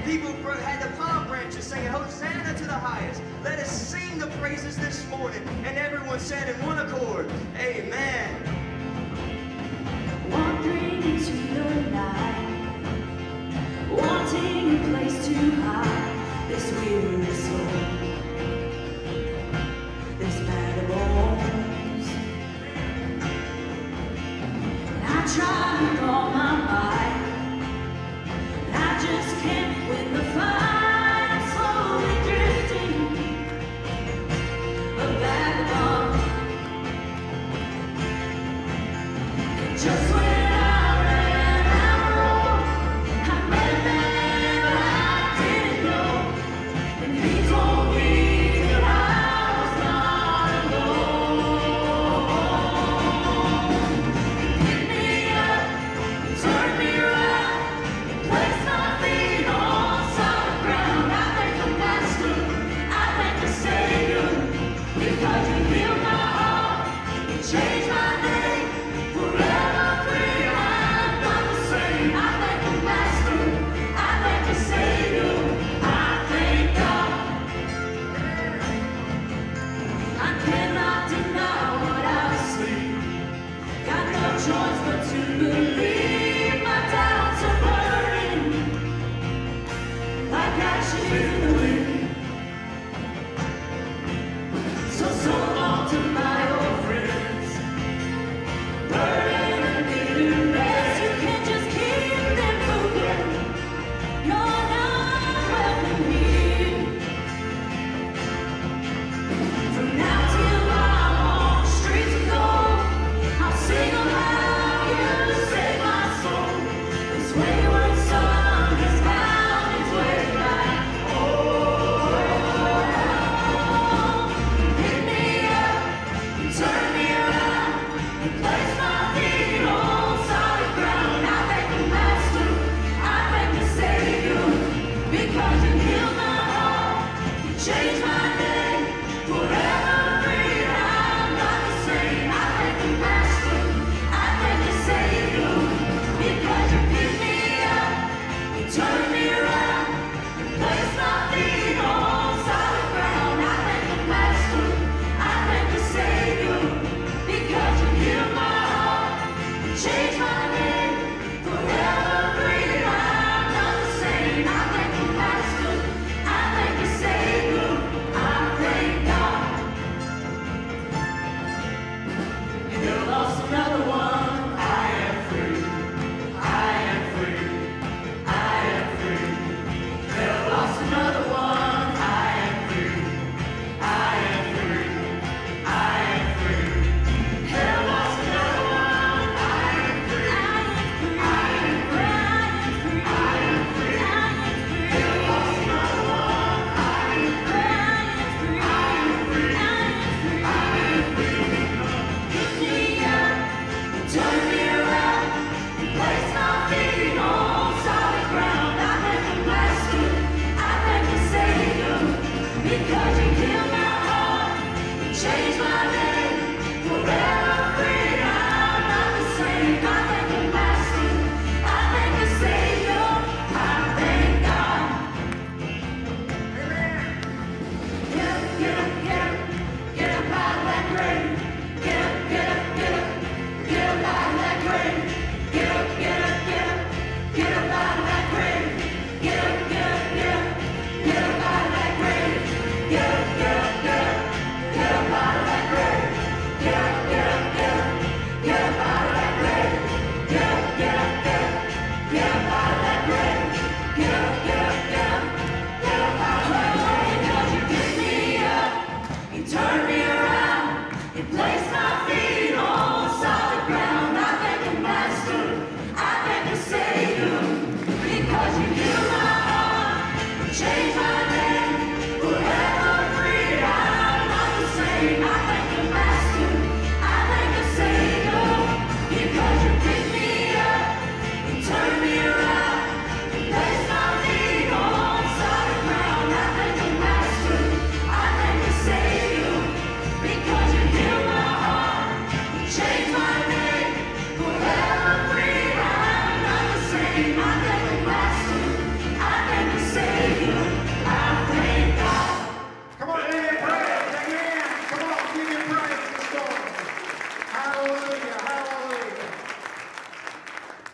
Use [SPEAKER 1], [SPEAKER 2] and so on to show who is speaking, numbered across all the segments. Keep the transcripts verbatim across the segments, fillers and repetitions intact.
[SPEAKER 1] people had the palm branches singing, Hosanna to the highest. Let us sing the praises this morning. And everyone said in one accord, amen.
[SPEAKER 2] Wandering into the night, wanting a place to hide this weary soul, this battle bones. And I try with all my might, and I just can't win the fight. I'm slowly drifting, a vagabond.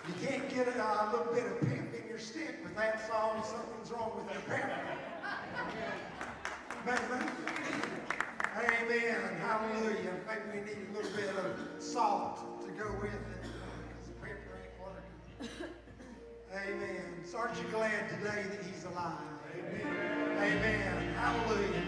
[SPEAKER 3] You can't get a, a little bit of pimp in your step with that song. Something's wrong with your pepper. Amen. Amen. Hallelujah. Maybe we need a little bit of salt to go with it, because the pepper ain't working. Amen. So aren't you glad today that he's alive? Amen. Amen. Hallelujah.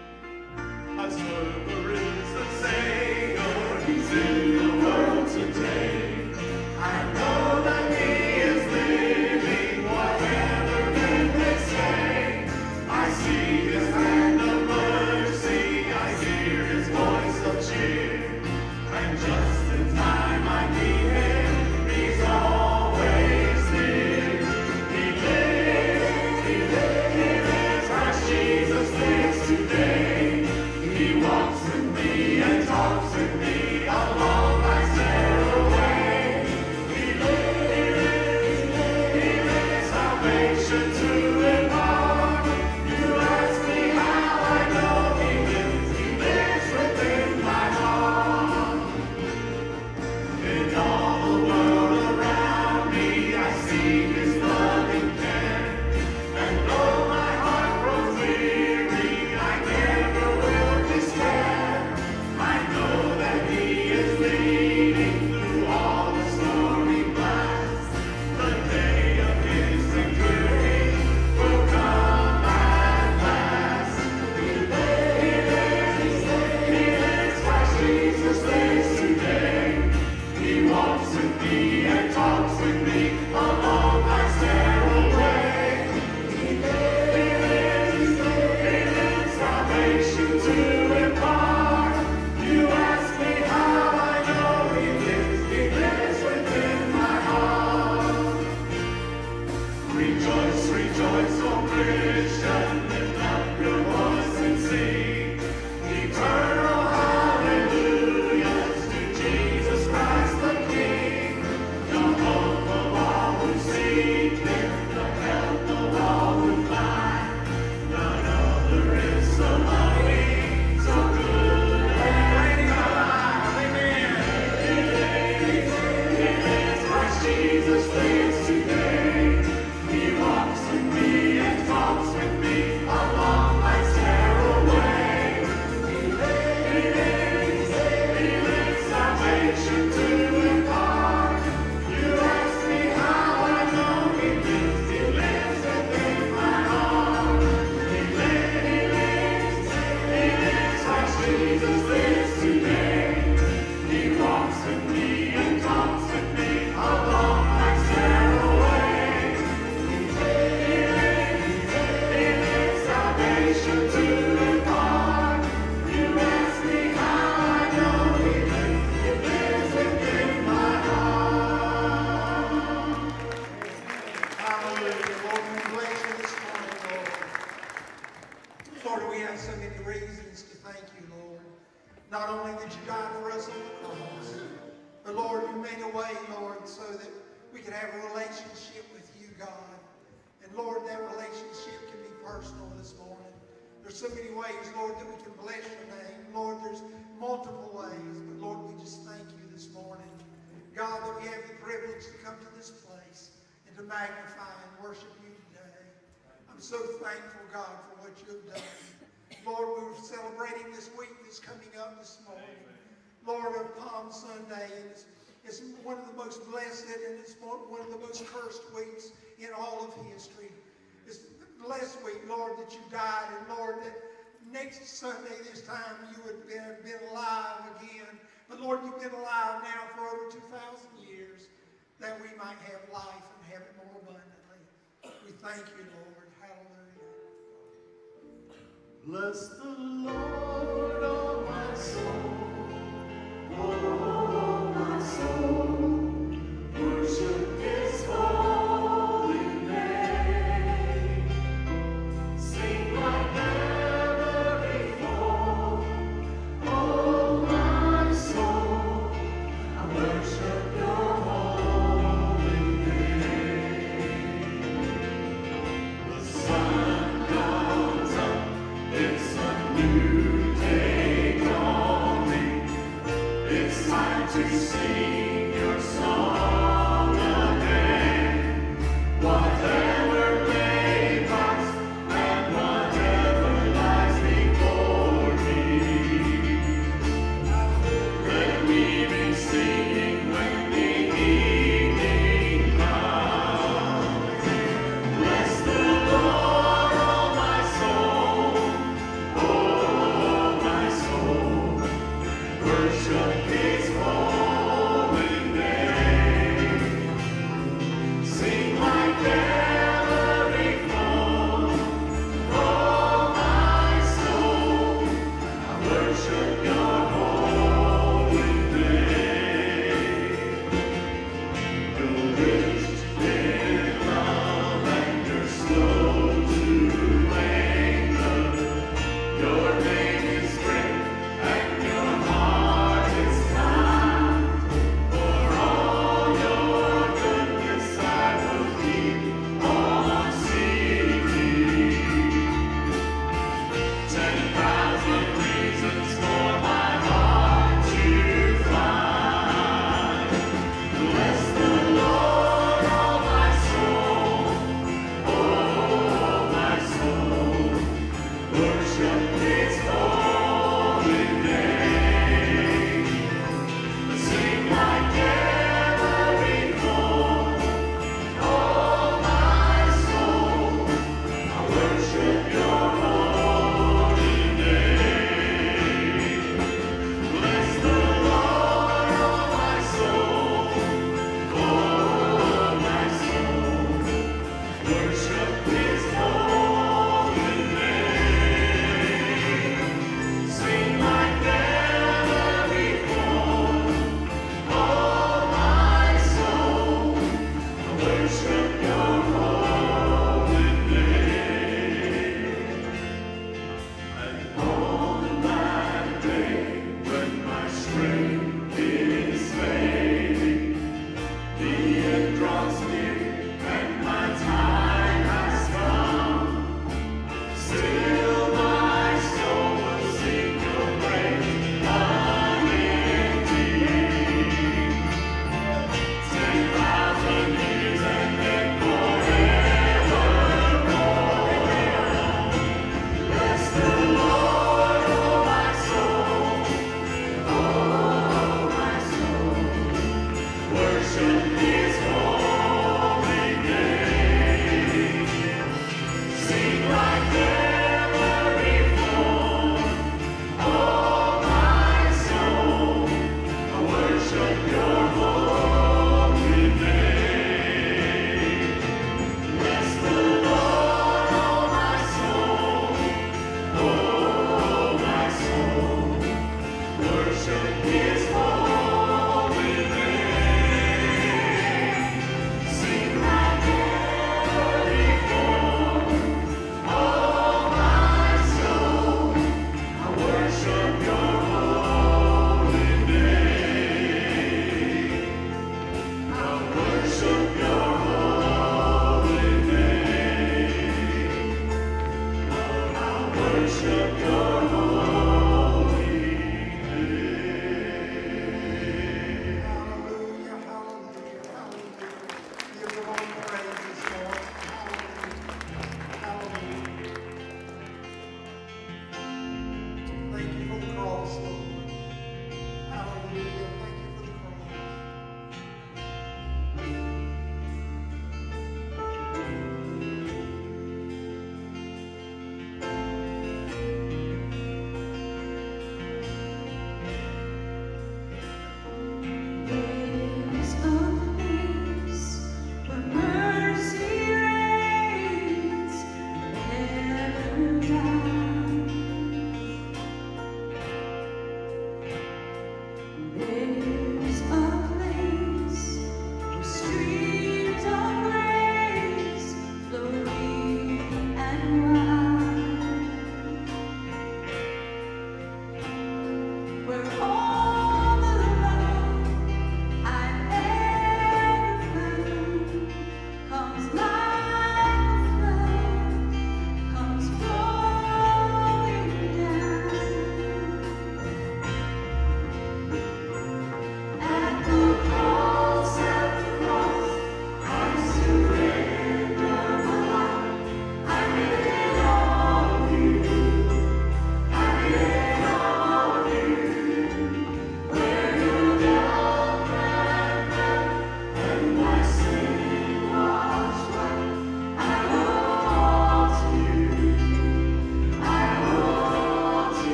[SPEAKER 4] I serve a risen Savior, he's in the world today. I know that he is living, whatever men may say. I see his hand of mercy, I hear his voice of cheer. And just in time I need him, he's always near. He lives, he lives, he lives, Christ Jesus lives today. He walks with me and talks with me along my stairway. He lives, he lives, he lives, salvation to impart. You ask me how I know he lives, he lives within my heart. In all the world around me, I see his loving care. And though my heart grows weary, I never will despair. I know that he is leading through all the stormy blasts. The day of his victory will come at last. He lives, he lives, he lives, Christ Jesus lives today. He walks with me and talks with me along my stairway. He lives, he lives, he lives, salvation to impart. You ask me how I know he lives, he lives within my heart. Rejoice, rejoice, O Christian, lift up your voice and sing eternal hallelujahs to Jesus Christ the King, the hope of all who seek him, the health of all who find. None other is so loving, so good and kind. He lives, he lives, Christ Jesus lives today. He walks with me and talks with me along my stairway. He lives, he lives, he lives, salvation to impart. You ask me how I know he lives, he lives within my heart. He lives, he lives, he lives, Christ Jesus lives today. He walks with me and talks with me along my stairway. He lives, he lives, salvation to impart. You ask me how I know he lives, he lives within my heart.
[SPEAKER 3] Hallelujah. Lord, we bless you this morning, Lord. Lord, we have so many reasons to thank you, Lord. Not only that you died for us on the cross, but Lord, you made a way, Lord, so that we could have a relationship with you, God. And Lord, that relationship can be personal this morning. There's so many ways, Lord, that we can bless your name. Lord, there's multiple ways, but Lord, we just thank you this morning. God, that we have the privilege to come to this place and to magnify and worship you today. I'm so thankful, God, for what you have done. Lord, we were celebrating this week that's coming up this morning. Lord, of Palm Sunday, and it's, it's one of the most blessed and it's one of the most cursed weeks in all of history. It's the blessed week, Lord, that you died, and Lord, that next Sunday this time you would have been alive again. But Lord, you've been alive now for over two thousand years, that we might have life and have it more abundantly. We thank you, Lord. Hallelujah.
[SPEAKER 4] Bless the Lord, oh my soul, oh my soul, worship his holy name. Sing like never before, oh my soul, I worship your holy name. The sun comes up, it's a new day dawn.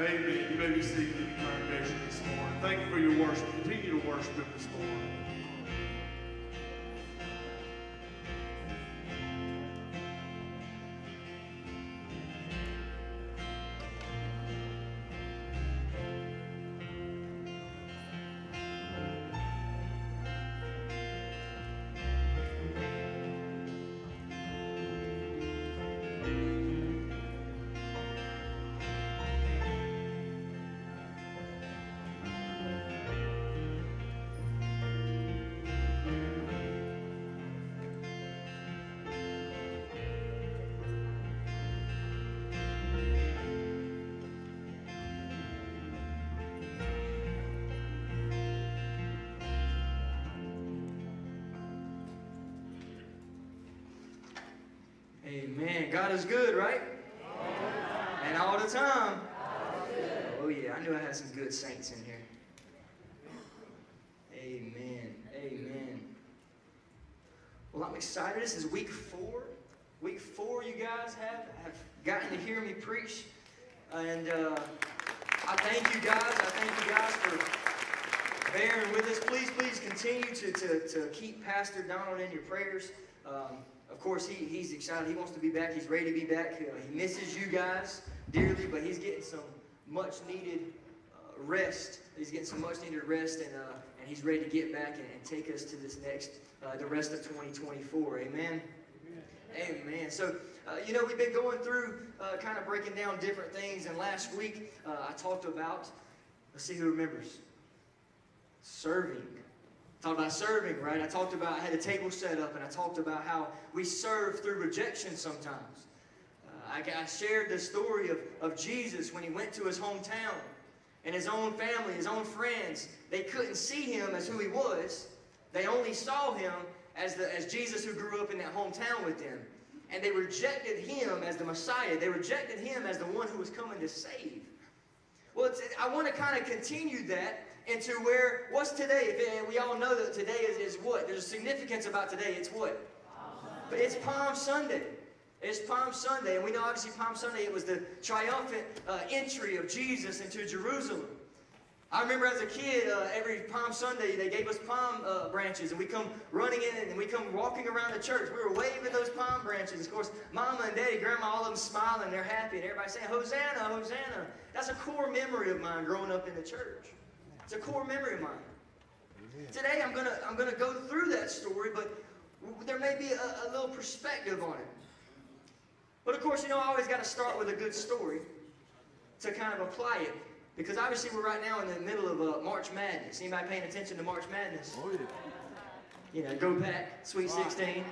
[SPEAKER 4] Amen. You may be seated in the congregation this morning. Thank you for your worship. Continue to worship Him this morning.
[SPEAKER 1] Amen. God is good, right? And all the time. Oh yeah, I knew I had some good saints in here. Amen. Amen. Well, I'm excited. This is week four. Week four, you guys have, have gotten to hear me preach. And uh, I thank you guys. I thank you guys for bearing with us. Please, please continue to, to, to keep Pastor Donald in your prayers. Um, Of course, he, he's excited. He wants to be back. He's ready to be back. Uh, he misses you guys dearly, but he's getting some much-needed uh, rest. He's getting some much-needed rest, and uh, and he's ready to get back and, and take us to this next, uh, the rest of twenty twenty-four. Amen? Amen. Amen. So, uh, you know, we've been going through uh, kind of breaking down different things, and last week uh, I talked about, let's see who remembers, serving. Talked about serving, right? I talked about, I had a table set up, and I talked about how we serve through rejection sometimes. Uh, I, I shared the story of, of Jesus when he went to his hometown, and his own family, his own friends, they couldn't see him as who he was. They only saw him as, the, as Jesus who grew up in that hometown with them. And they rejected him as the Messiah. They rejected him as the one who was coming to save. Well, it's, I want to kind of continue that into where, what's today? If, we all know that today is, is what? There's a significance about today. It's what? But it's Palm Sunday. It's Palm Sunday. And we know obviously Palm Sunday, it was the triumphant uh, entry of Jesus into Jerusalem. I remember as a kid, uh, every Palm Sunday, they gave us palm uh, branches, and we come running in, and we come walking around the church. We were waving those palm branches. Of course, Mama and Daddy, Grandma, all of them smiling. They're happy, and everybody saying, Hosanna, Hosanna. That's a core memory of mine growing up in the church. It's a core memory of mine. Today, I'm gonna I'm gonna go through that story, but there may be a, a little perspective on it. But of course, you know, I always got to start with a good story to kind of apply it. Because obviously we're right now in the middle of uh, March Madness. Anybody paying attention to March Madness?
[SPEAKER 4] Oh, yeah.
[SPEAKER 1] You know, go back, Sweet sixteen.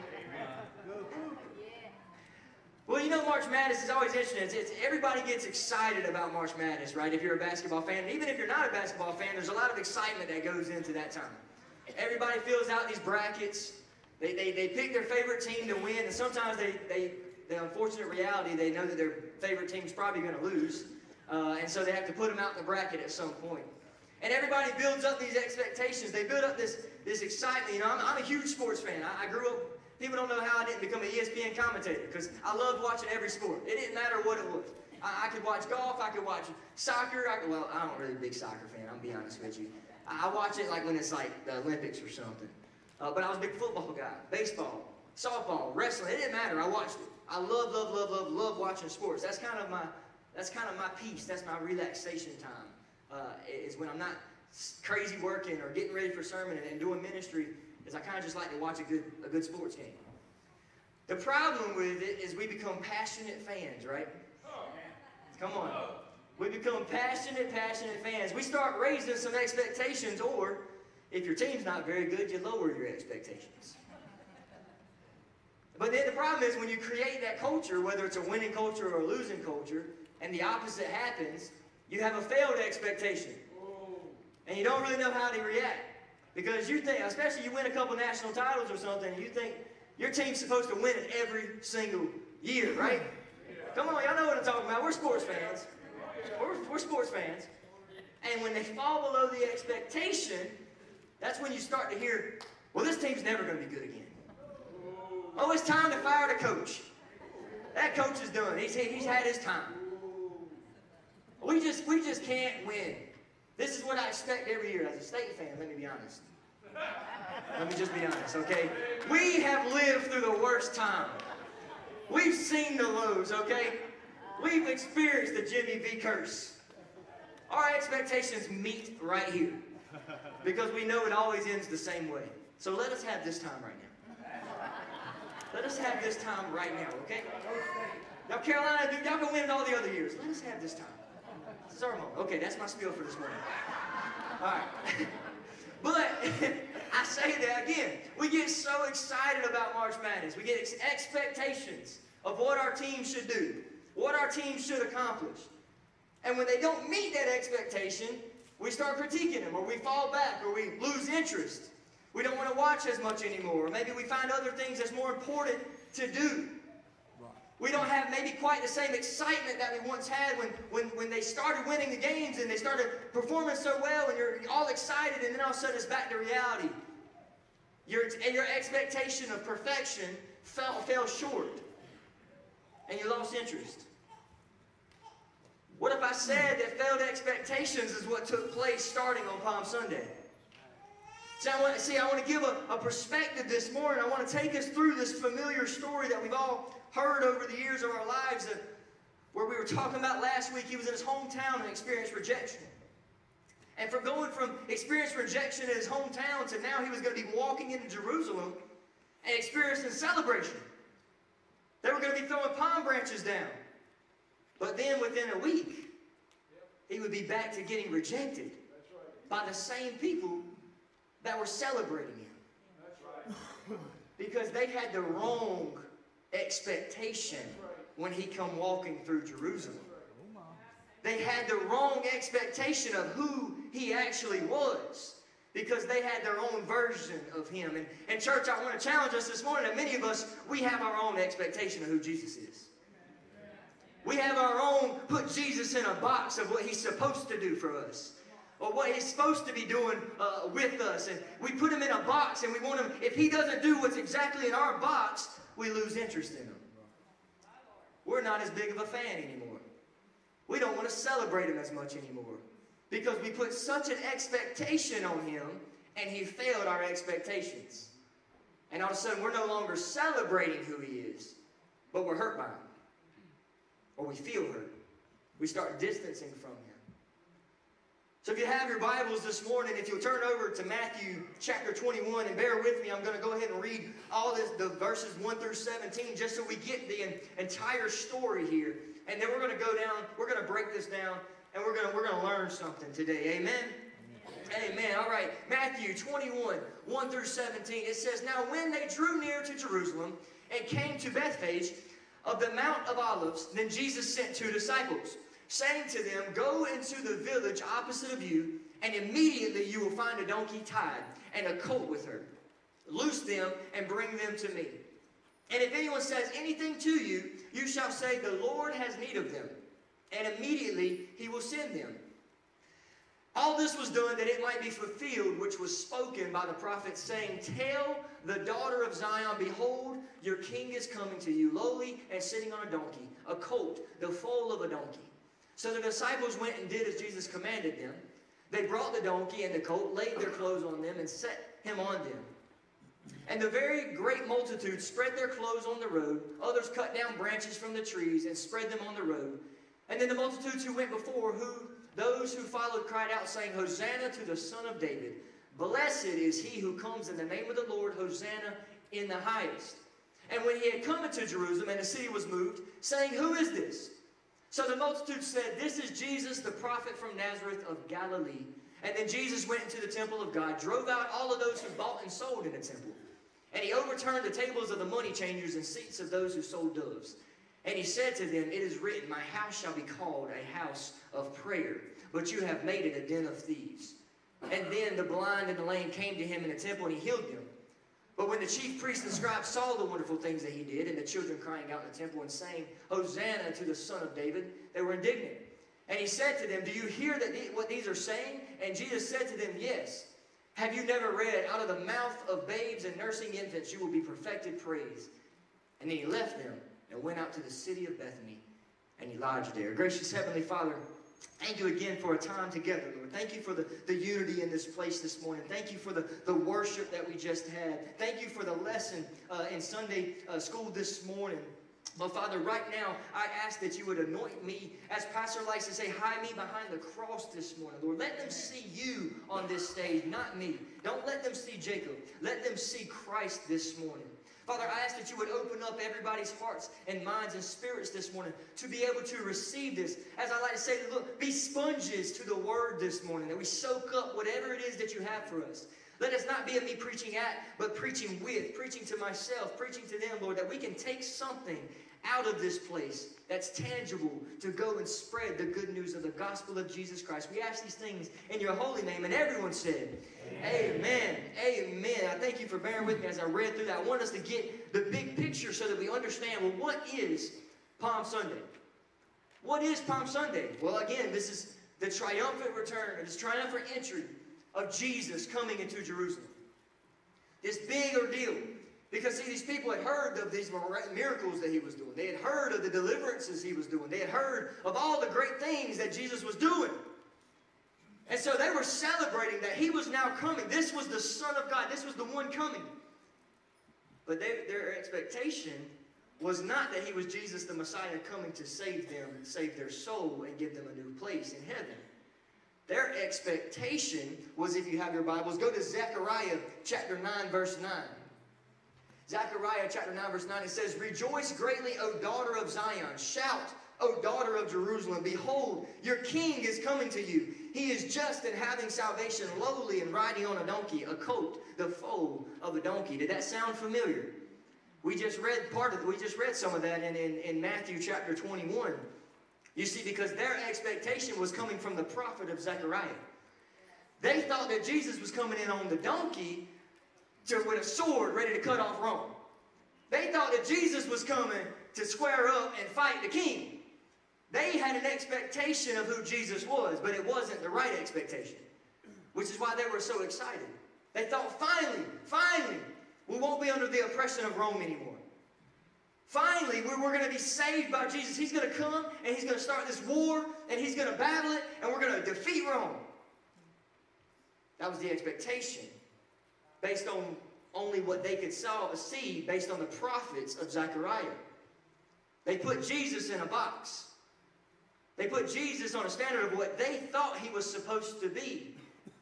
[SPEAKER 1] Well, you know, March Madness is always interesting. It's, it's, everybody gets excited about March Madness, right? If you're a basketball fan. And even if you're not a basketball fan, there's a lot of excitement that goes into that time. Everybody fills out these brackets. They, they, they pick their favorite team to win. And sometimes they, they, the unfortunate reality, they know that their favorite team's probably going to lose. Uh, and so they have to put them out in the bracket at some point. And everybody builds up these expectations. They build up this, this excitement. You know, I'm, I'm a huge sports fan. I, I grew up, people don't know how I didn't become an E S P N commentator, because I loved watching every sport. It didn't matter what it was. I, I could watch golf, I could watch soccer. I could, well, I'm not really a big soccer fan, I'll be honest with you. I, I watch it like when it's like the Olympics or something. Uh, but I was a big football guy, baseball, softball, wrestling. It didn't matter. I watched it. I love, love, love, love, love watching sports. That's kind of my... That's kind of my peace. That's my relaxation time. Uh, is when I'm not crazy working or getting ready for sermon and, and doing ministry. Is I kind of just like to watch a good a good sports game. The problem with it is we become passionate fans, right? Come on. We become passionate, passionate fans. We start raising some expectations, or if your team's not very good, you lower your expectations. But then the problem is when you create that culture, whether it's a winning culture or a losing culture, and the opposite happens, you have a failed expectation. And you don't really know how to react. Because you think, especially you win a couple national titles or something, you think your team's supposed to win it every single year, right? Come on, y'all know what I'm talking about. We're sports fans. We're, we're sports fans. And when they fall below the expectation, that's when you start to hear, well, this team's never going to be good again. Oh, it's time to fire the coach. That coach is done. He's, he's had his time. We just, we just can't win. This is what I expect every year as a State fan, let me be honest. Let me just be honest, okay? We have lived through the worst time. We've seen the lows, okay? We've experienced the Jimmy V curse. Our expectations meet right here because we know it always ends the same way. So let us have this time right now. Let us have this time right now, okay? Now, Carolina, dude, y'all can win it all the other years. Let us have this time. This is our moment. Okay, that's my spiel for this morning. All right. But I say that again. We get so excited about March Madness. We get ex expectations of what our team should do, what our team should accomplish. And when they don't meet that expectation, we start critiquing them, or we fall back, or we lose interest. We don't want to watch as much anymore. Or maybe we find other things that's more important to do. We don't have maybe quite the same excitement that we once had when, when, when they started winning the games and they started performing so well and you're all excited, and then all of a sudden it's back to reality. Your, and your expectation of perfection fell, fell short. And you lost interest. What if I said that failed expectations is what took place starting on Palm Sunday? See, I want, see, I want to give a, a perspective this morning. I want to take us through this familiar story that we've all heard over the years of our lives, that, where we were talking about last week. He was in his hometown and experienced rejection. And from going from experiencing rejection in his hometown to now he was going to be walking into Jerusalem and experiencing celebration. They were going to be throwing palm branches down. But then within a week, he would be back to getting rejected by the same people that were celebrating him. Because they had the wrong expectation when he come walking through Jerusalem. They had the wrong expectation of who he actually was, because they had their own version of him. And, and church, I want to challenge us this morning that many of us, we have our own expectation of who Jesus is. We have our own, put Jesus in a box of what he's supposed to do for us, or what he's supposed to be doing uh, with us. And we put him in a box, and we want him, if he doesn't do what's exactly in our box, we lose interest in him. We're not as big of a fan anymore. We don't want to celebrate him as much anymore, because we put such an expectation on him, and he failed our expectations. And all of a sudden, we're no longer celebrating who he is, but we're hurt by him. Or we feel hurt. We start distancing from him. So if you have your Bibles this morning, if you'll turn over to Matthew chapter twenty-one, and bear with me, I'm going to go ahead and read all this, the verses one through seventeen, just so we get the entire story here. And then we're going to go down, we're going to break this down, and we're going to, we're going to learn something today. Amen? Amen? Amen. All right. Matthew twenty-one, one through seventeen. It says, "Now when they drew near to Jerusalem and came to Bethphage of the Mount of Olives, then Jesus sent two disciples, saying to them, Go into the village opposite of you, and immediately you will find a donkey tied and a colt with her. Loose them and bring them to me. And if anyone says anything to you, you shall say, The Lord has need of them, and immediately he will send them. All this was done that it might be fulfilled, which was spoken by the prophet, saying, Tell the daughter of Zion, Behold, your king is coming to you, lowly and sitting on a donkey, a colt, the foal of a donkey. So the disciples went and did as Jesus commanded them. They brought the donkey and the colt, laid their clothes on them, and set him on them. And the very great multitude spread their clothes on the road. Others cut down branches from the trees and spread them on the road. And then the multitudes who went before, who those who followed cried out, saying, Hosanna to the Son of David. Blessed is he who comes in the name of the Lord. Hosanna in the highest. And when he had come into Jerusalem, and the city was moved, saying, Who is this? So the multitude said, This is Jesus, the prophet from Nazareth of Galilee. And then Jesus went into the temple of God, drove out all of those who bought and sold in the temple. And he overturned the tables of the money changers and seats of those who sold doves. And he said to them, It is written, My house shall be called a house of prayer, but you have made it a den of thieves. And then the blind and the lame came to him in the temple, and he healed them. But when the chief priests and scribes saw the wonderful things that he did, and the children crying out in the temple and saying, Hosanna to the Son of David, they were indignant. And he said to them, Do you hear that the, what these are saying? And Jesus said to them, Yes. Have you never read, Out of the mouth of babes and nursing infants you will be perfected praise? And then he left them and went out to the city of Bethany, and he lodged there. Gracious Heavenly Father, Thank you again for a time together, Lord. Thank you for the, the unity in this place this morning. Thank you for the, the worship that we just had. Thank you for the lesson uh, in Sunday uh, school this morning. But Father, right now, I ask that you would anoint me, as Pastor likes to say, hide me behind the cross this morning. Lord, let them see you on this stage, not me. Don't let them see Jacob. Let them see Christ this morning. Father, I ask that you would open up everybody's hearts and minds and spirits this morning to be able to receive this. As I like to say, look, be sponges to the word this morning, that we soak up whatever it is that you have for us. Let us not be a me preaching at, but preaching with, preaching to myself, preaching to them, Lord, that we can take something out of this place that's tangible to go and spread the good news of the gospel of Jesus Christ. We ask these things in your holy name, and everyone said, Amen. Amen. Amen. I thank you for bearing with me as I read through that. I want us to get the big picture so that we understand, well, what is Palm Sunday? What is Palm Sunday? Well, again, this is the triumphant return, this triumphant entry of Jesus coming into Jerusalem. This big ordeal. Because, see, these people had heard of these miracles that he was doing. They had heard of the deliverances he was doing. They had heard of all the great things that Jesus was doing. And so they were celebrating that he was now coming. This was the Son of God. This was the one coming. But they, their expectation was not that he was Jesus the Messiah coming to save them, save their soul, and give them a new place in heaven. Their expectation was, if you have your Bibles, go to Zechariah chapter nine, verse nine. Zechariah chapter nine, verse nine, it says, Rejoice greatly, O daughter of Zion. Shout, O daughter of Jerusalem. Behold, your king is coming to you. He is just and having salvation, lowly and riding on a donkey, a colt, the foal of a donkey. Did that sound familiar? We just read part of it. We just read some of that in, in, in Matthew chapter twenty-one. You see, because their expectation was coming from the prophet of Zechariah. They thought that Jesus was coming in on the donkey to, with a sword ready to cut off Rome. They thought that Jesus was coming to square up and fight the king. They had an expectation of who Jesus was, but it wasn't the right expectation, which is why they were so excited. They thought, finally, finally, we won't be under the oppression of Rome anymore. Finally, we're, we're going to be saved by Jesus. He's going to come, and he's going to start this war, and he's going to battle it, and we're going to defeat Rome. That was the expectation, based on only what they could saw, see, based on the prophets of Zechariah. They put Jesus in a box. They put Jesus on a standard of what they thought he was supposed to be.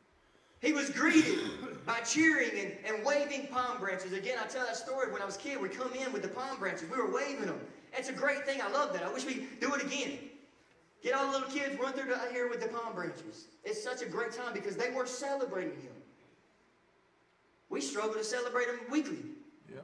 [SPEAKER 1] He was greeted by cheering and, and waving palm branches. Again, I tell that story when I was a kid. We come in with the palm branches. We were waving them. It's a great thing. I love that. I wish we could do it again. Get all the little kids, run through the, here with the palm branches. It's such a great time because they were celebrating him. We struggle to celebrate him weekly.
[SPEAKER 5] Yep.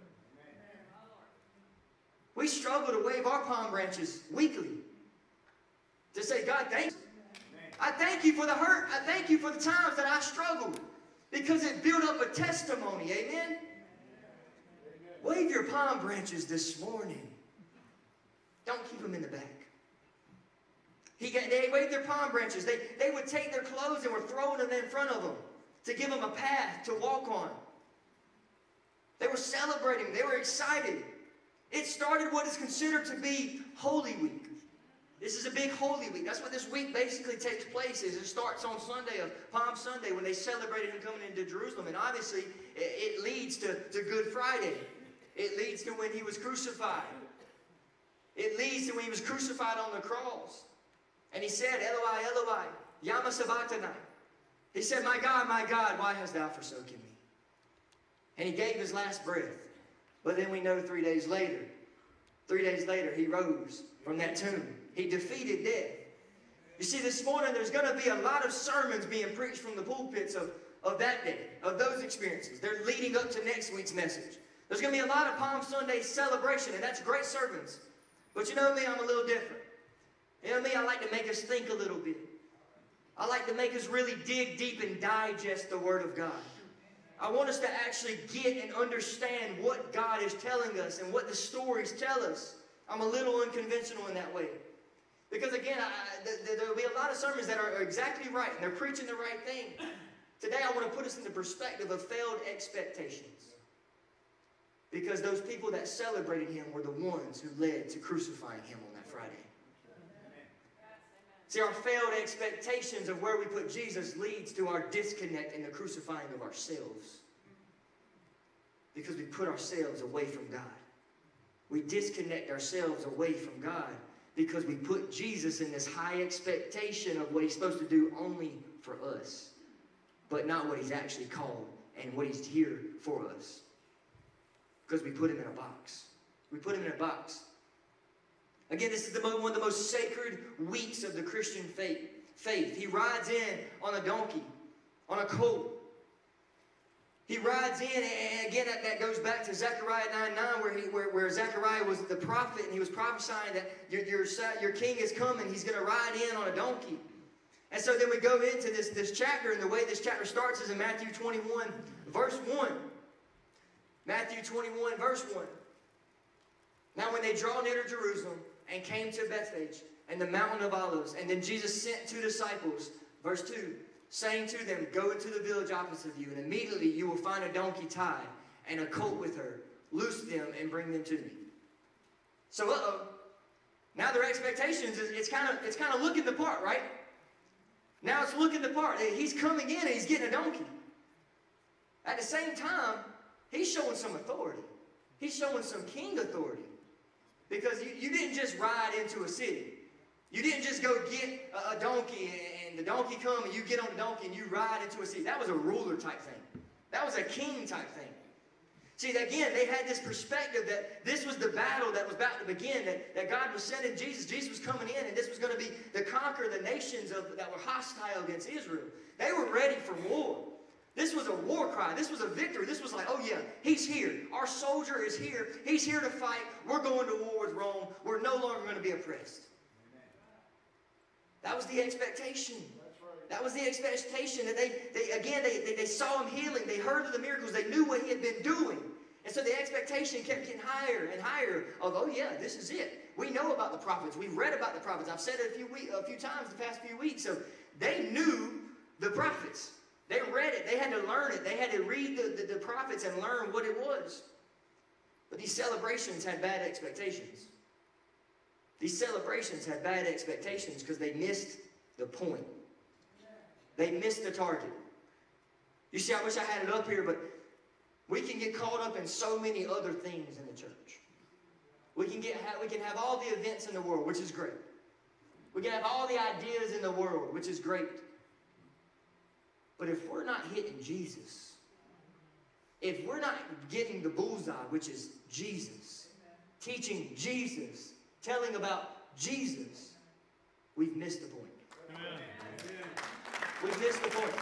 [SPEAKER 1] We struggle to wave our palm branches weekly. To say, God, thank you. I thank you for the hurt. I thank you for the times that I struggled. Because it built up a testimony. Amen? Wave your palm branches this morning. Don't keep them in the back. He got, they waved their palm branches. They, they would take their clothes and were throwing them in front of them to give them a path to walk on. They were celebrating. They were excited. It started what is considered to be Holy Week. This is a big Holy Week. That's what this week basically takes place. Is it starts on Sunday of Palm Sunday when they celebrated him coming into Jerusalem. And obviously, it, it leads to, to Good Friday. It leads to when he was crucified. It leads to when he was crucified on the cross. And he said, Eloi, Eloi, Yama Sabachthani. He said, My God, my God, why hast thou forsaken me? And he gave his last breath. But then we know three days later, three days later, he rose from that tomb. He defeated death. You see, this morning there's going to be a lot of sermons being preached from the pulpits of, of that day, of those experiences. They're leading up to next week's message. There's going to be a lot of Palm Sunday celebration, and that's great sermons. But you know me, I'm a little different. You know me, I like to make us think a little bit. I like to make us really dig deep and digest the Word of God. I want us to actually get and understand what God is telling us and what the stories tell us. I'm a little unconventional in that way. Because again, I, th there will be a lot of sermons that are exactly right, and they're preaching the right thing. Today I want to put us in the perspective of failed expectations. Because those people that celebrated him were the ones who led to crucifying him on that Friday. See, our failed expectations of where we put Jesus leads to our disconnect and the crucifying of ourselves. Because we put ourselves away from God. We disconnect ourselves away from God because we put Jesus in this high expectation of what he's supposed to do only for us, but not what he's actually called and what he's here for us. Because we put him in a box. We put him in a box. Again, this is the, one of the most sacred weeks of the Christian faith. faith. He rides in on a donkey, on a colt. He rides in, and again, that, that goes back to Zechariah nine nine, where, he, where, where Zechariah was the prophet, and he was prophesying that your, your, your king is coming. He's going to ride in on a donkey. And so then we go into this, this chapter, and the way this chapter starts is in Matthew twenty-one, verse one. Matthew twenty-one, verse one. Now when they draw near to Jerusalem and came to Bethphage and the mountain of Olives, and then Jesus sent two disciples, verse two, saying to them, go into the village opposite of you, and immediately you will find a donkey tied and a colt with her. Loose them and bring them to me. So, uh-oh. Now their expectations, is it's kind of it's kind of looking the part, right? Now it's looking the part. He's coming in and he's getting a donkey. At the same time, he's showing some authority. He's showing some king authority. Because you, you didn't just ride into a city. You didn't just go get a, a donkey and the donkey come and you get on the donkey and you ride into a city. That was a ruler type thing. That was a king type thing. See, again, they had this perspective that this was the battle that was about to begin, that, that God was sending Jesus. Jesus was coming in, and this was going to be to conquer the nations of, that were hostile against Israel. They were ready for war. This was a war cry. This was a victory. This was like, oh yeah, he's here. Our soldier is here. He's here to fight. We're going to war with Rome. We're no longer going to be oppressed. That was the expectation. That was the expectation that they, they again, they, they, they saw him healing. They heard of the miracles. They knew what he had been doing. And so the expectation kept getting higher and higher of, oh yeah, this is it. We know about the prophets. We've read about the prophets. I've said it a few, week, a few times the past few weeks. So they knew the prophets. They read it. They had to learn it. They had to read the, the, the prophets and learn what it was. But these celebrations had bad expectations. These celebrations had bad expectations because they missed the point. They missed the target. You see, I wish I had it up here, but we can get caught up in so many other things in the church. We can, get, we can have all the events in the world, which is great. We can have all the ideas in the world, which is great. But if we're not hitting Jesus, if we're not getting the bullseye, which is Jesus, teaching Jesus, telling about Jesus, we've missed the point. Amen. We've missed the point.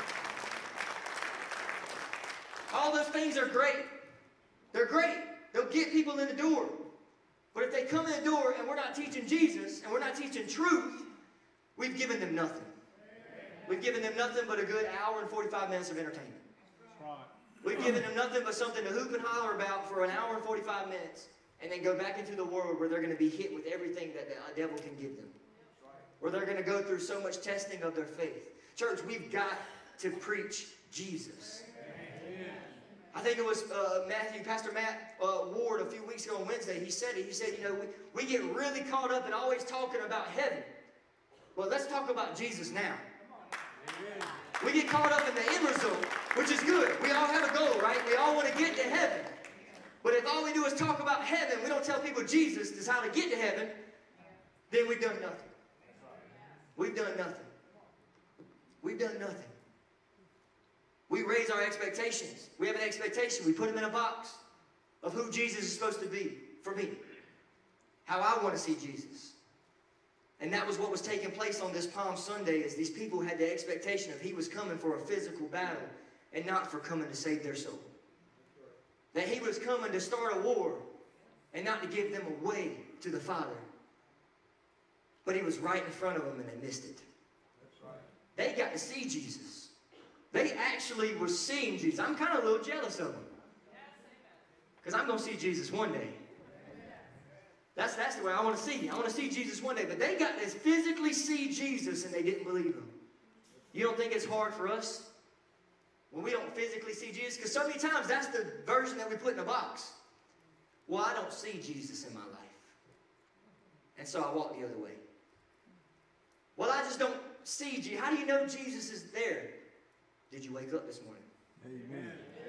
[SPEAKER 1] All those things are great. They're great. They'll get people in the door. But if they come in the door and we're not teaching Jesus and we're not teaching truth, we've given them nothing. We've given them nothing but a good hour and forty-five minutes of entertainment. We've given them nothing but something to hoop and holler about for an hour and forty-five minutes and then go back into the world where they're going to be hit with everything that the devil can give them. Where they're going to go through so much testing of their faith. Church, we've got to preach Jesus. I think it was uh, Matthew, Pastor Matt uh, Ward a few weeks ago on Wednesday. He said it. He said, you know, we, we get really caught up in always talking about heaven. Well, let's talk about Jesus now. We get caught up in the end result, which is good. We all have a goal, right? We all want to get to heaven. But if all we do is talk about heaven, we don't tell people Jesus is how to get to heaven, then we've done nothing. We've done nothing. We've done nothing. We raise our expectations. We have an expectation. We put him in a box of who Jesus is supposed to be for me. How I want to see Jesus. And that was what was taking place on this Palm Sunday, is these people had the expectation of he was coming for a physical battle and not for coming to save their soul. That he was coming to start a war and not to give them a way to the Father. But he was right in front of them and they missed it. They got to see Jesus. They actually were seeing Jesus. I'm kind of a little jealous of them. Because I'm going to see Jesus one day. That's, that's the way I want to see. I want to see Jesus one day. But they got to physically see Jesus and they didn't believe him. You don't think it's hard for us when we don't physically see Jesus? Because so many times that's the version that we put in a box. Well, I don't see Jesus in my life. And so I walk the other way. Well, I just don't see Jesus. How do you know Jesus is there? Did you wake up this morning?
[SPEAKER 4] Amen.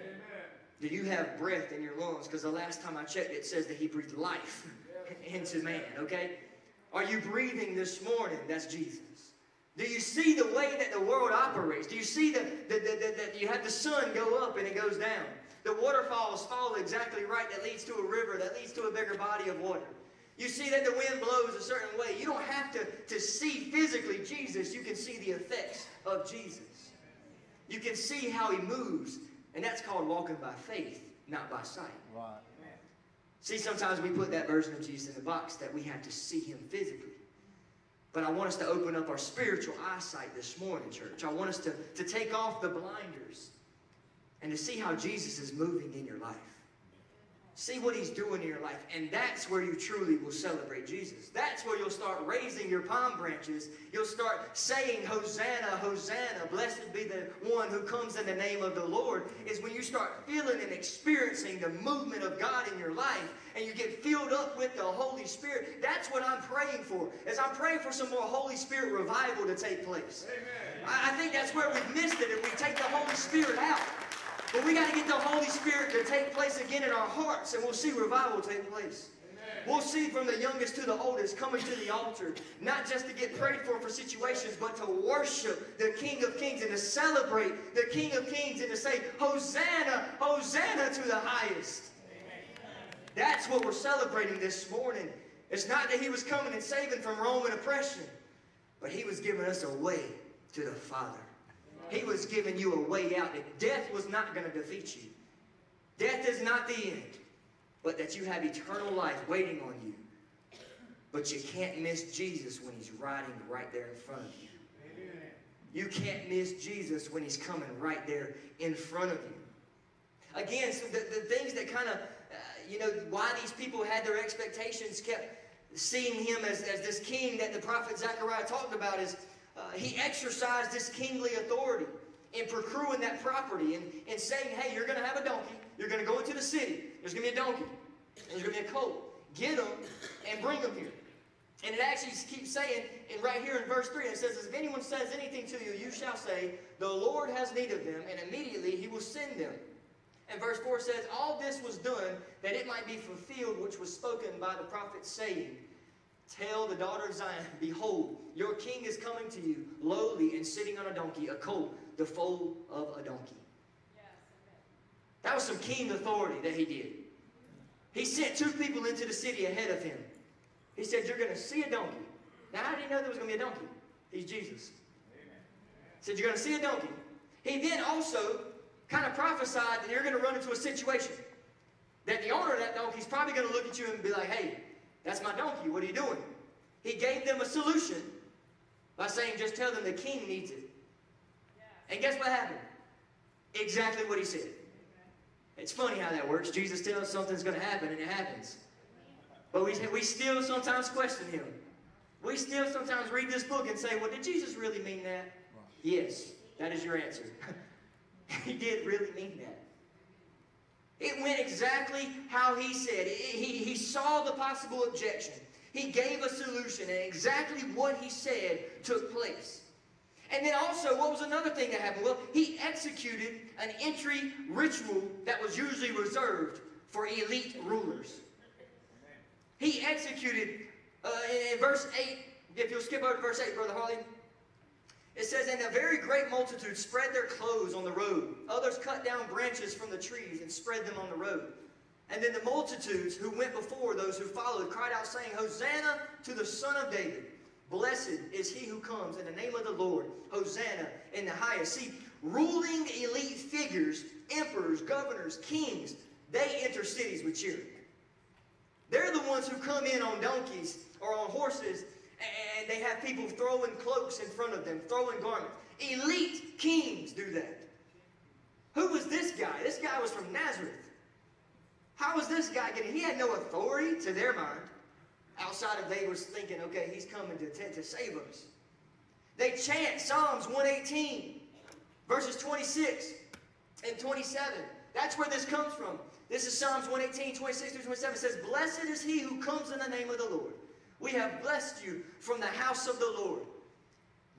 [SPEAKER 1] Do you have breath in your lungs? Because the last time I checked, it says that he breathed life into man, okay? Are you breathing this morning? That's Jesus. Do you see the way that the world operates? Do you see that the, the, the, the, you have the sun go up and it goes down? The waterfalls fall exactly right that leads to a river, that leads to a bigger body of water. You see that the wind blows a certain way. You don't have to, to see physically Jesus. You can see the effects of Jesus. You can see how he moves. And that's called walking by faith, not by sight.
[SPEAKER 4] Right.
[SPEAKER 1] See, sometimes we put that version of Jesus in the box that we have to see him physically. But I want us to open up our spiritual eyesight this morning, church. I want us to, to take off the blinders and to see how Jesus is moving in your life. See what he's doing in your life. And that's where you truly will celebrate Jesus. That's where you'll start raising your palm branches. You'll start saying, Hosanna, Hosanna, blessed be the one who comes in the name of the Lord. Is when you start feeling and experiencing the movement of God in your life. And you get filled up with the Holy Spirit. That's what I'm praying for. As I'm praying for some more Holy Spirit revival to take place. Amen. I, I think that's where we've missed it. If we take the Holy Spirit out. But we got to get the Holy Spirit to take place again in our hearts, and we'll see revival take place. Amen. We'll see from the youngest to the oldest coming to the altar, not just to get prayed for for situations, but to worship the King of Kings and to celebrate the King of Kings and to say, Hosanna, Hosanna to the highest. Amen. That's what we're celebrating this morning. It's not that he was coming and saving from Roman oppression, but he was giving us a way to the Father. He was giving you a way out. That death was not going to defeat you. Death is not the end. But that you have eternal life waiting on you. But you can't miss Jesus when he's riding right there in front of you. Amen. You can't miss Jesus when he's coming right there in front of you. Again, so the, the things that kind of, uh, you know, why these people had their expectations kept seeing him as, as this king that the prophet Zechariah talked about is, Uh, he exercised this kingly authority in procuring that property and, and saying, hey, you're going to have a donkey. You're going to go into the city. There's going to be a donkey. And there's going to be a colt. Get them and bring them here. And it actually keeps saying, and right here in verse three, it says, if anyone says anything to you, you shall say, the Lord has need of them, and immediately he will send them. And verse four says, all this was done that it might be fulfilled, which was spoken by the prophet, saying, tell the daughter of Zion, behold, your king is coming to you, lowly and sitting on a donkey, a colt, the foal of a donkey. Yes, that was some king authority that he did. He sent two people into the city ahead of him. He said, you're going to see a donkey. Now, how did he know there was going to be a donkey? He's Jesus. Amen. He said, you're going to see a donkey. He then also kind of prophesied that you're going to run into a situation. That the owner of that donkey is probably going to look at you and be like, hey, that's my donkey. What are you doing? He gave them a solution by saying, just tell them the king needs it. And guess what happened? Exactly what he said. It's funny how that works. Jesus tells something's going to happen, and it happens. But we, we still sometimes question him. We still sometimes read this book and say, well, did Jesus really mean that? Yes, that is your answer. He did really mean that. It went exactly how he said. He, he saw the possible objection. He gave a solution, and exactly what he said took place. And then also, what was another thing that happened? Well, he executed an entry ritual that was usually reserved for elite rulers. He executed, uh, in verse eight, if you'll skip over to verse eight, Brother Harley, it says, and a very great multitude spread their clothes on the road. Others cut down branches from the trees and spread them on the road. And then the multitudes who went before those who followed cried out, saying, Hosanna to the Son of David. Blessed is he who comes in the name of the Lord. Hosanna in the highest. See, ruling elite figures, emperors, governors, kings, they enter cities with cheering. They're the ones who come in on donkeys or on horses, and they have people throwing cloaks in front of them, throwing garments. Elite kings do that. Who was this guy? This guy was from Nazareth. How was this guy getting? He had no authority to their mind. Outside of they were thinking, okay, he's coming to, to, to save us. They chant Psalms one eighteen, verses twenty-six and twenty-seven. That's where this comes from. This is Psalms one eighteen, twenty-six through twenty-seven. It says, blessed is he who comes in the name of the Lord. We have blessed you from the house of the Lord.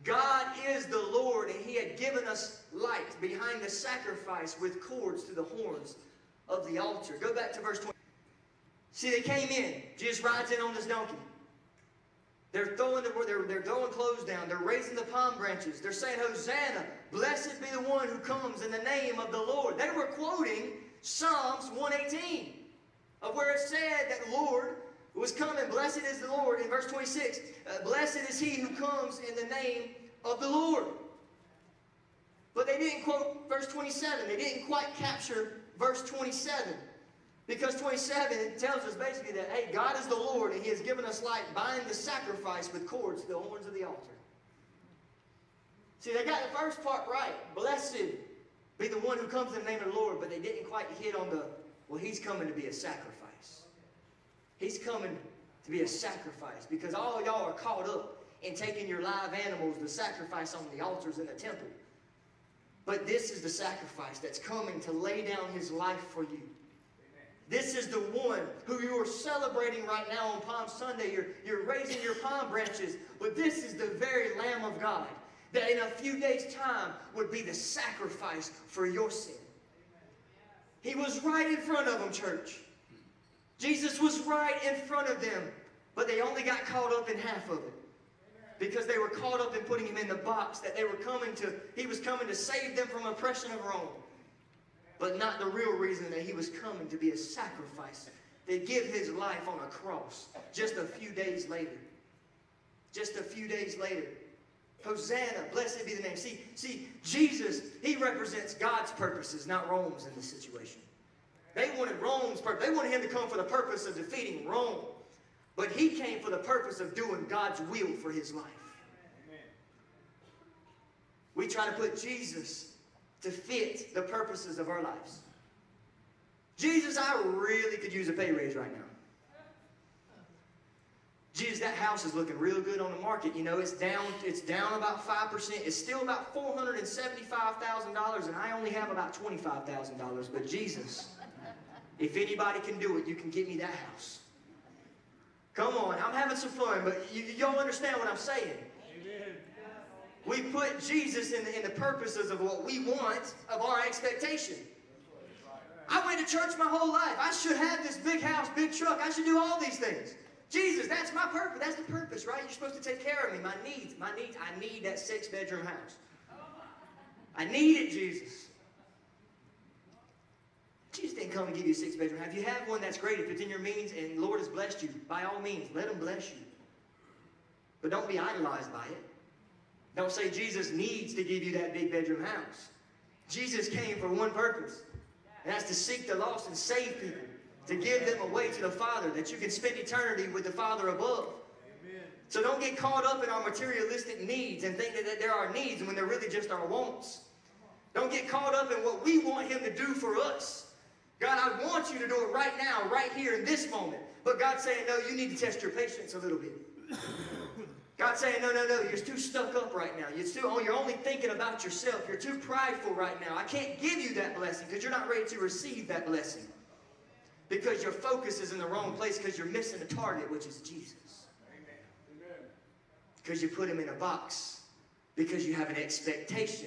[SPEAKER 1] God is the Lord, and He had given us light behind the sacrifice with cords to the horns of the altar. Go back to verse twenty. See, they came in. Jesus rides in on this donkey. They're throwing, the, they're, they're throwing clothes down. They're raising the palm branches. They're saying, Hosanna, blessed be the one who comes in the name of the Lord. They were quoting Psalms one eighteen, of where it said that the Lord was coming. Blessed is the Lord, in verse twenty-six. Uh, blessed is he who comes in the name of the Lord. But they didn't quote verse twenty-seven. They didn't quite capture verse twenty-seven. Because twenty-seven, it tells us basically that, hey, God is the Lord, and He has given us light. Bind the sacrifice with cords to the horns of the altar. See, they got the first part right. Blessed be the one who comes in the name of the Lord. But they didn't quite hit on the, well, He's coming to be a sacrifice. He's coming to be a sacrifice. Because all y'all are caught up in taking your live animals to sacrifice on the altars in the temple. But this is the sacrifice that's coming to lay down His life for you. This is the one who you are celebrating right now on Palm Sunday. You're, you're raising your palm branches. But this is the very Lamb of God that in a few days' time would be the sacrifice for your sin. He was right in front of them, church. Jesus was right in front of them. But they only got caught up in half of it. Because they were caught up in putting Him in the box that they were coming to. He was coming to save them from oppression of Rome. But not the real reason that He was coming to be a sacrifice, to give His life on a cross just a few days later. Just a few days later. Hosanna, blessed be the name. See, see, Jesus, He represents God's purposes, not Rome's in this situation. They wanted Rome's purpose. They wanted Him to come for the purpose of defeating Rome. But He came for the purpose of doing God's will for His life. Amen. We try to put Jesus to fit the purposes of our lives. Jesus, I really could use a pay raise right now. Jesus, that house is looking real good on the market. You know, it's down, it's down about five percent. It's still about four hundred seventy-five thousand dollars, and I only have about twenty-five thousand dollars. But Jesus, if anybody can do it, you can get me that house. Come on, I'm having some fun, but you, y'all understand what I'm saying. We put Jesus in the, in the purposes of what we want, of our expectation. I went to church my whole life. I should have this big house, big truck. I should do all these things. Jesus, that's my purpose. That's the purpose, right? You're supposed to take care of me. My needs, my needs. I need that six-bedroom house. I need it, Jesus. Jesus didn't come and give you a six-bedroom house. If you have one, that's great. If it's in your means and the Lord has blessed you, by all means, let Him bless you. But don't be idolized by it. Don't say Jesus needs to give you that big bedroom house. Jesus came for one purpose, and that's to seek the lost and save people, to give them away to the Father, that you can spend eternity with the Father above. Amen. So don't get caught up in our materialistic needs and think that, that there are needs when they're really just our wants. Don't get caught up in what we want Him to do for us. God, I want you to do it right now, right here in this moment. But God's saying, no, you need to test your patience a little bit. God's saying, no, no, no, you're too stuck up right now. You're, too, you're only thinking about yourself. You're too prideful right now. I can't give you that blessing because you're not ready to receive that blessing. Because your focus is in the wrong place because you're missing the target, which is Jesus. Amen. Because you put Him in a box. Because you have an expectation.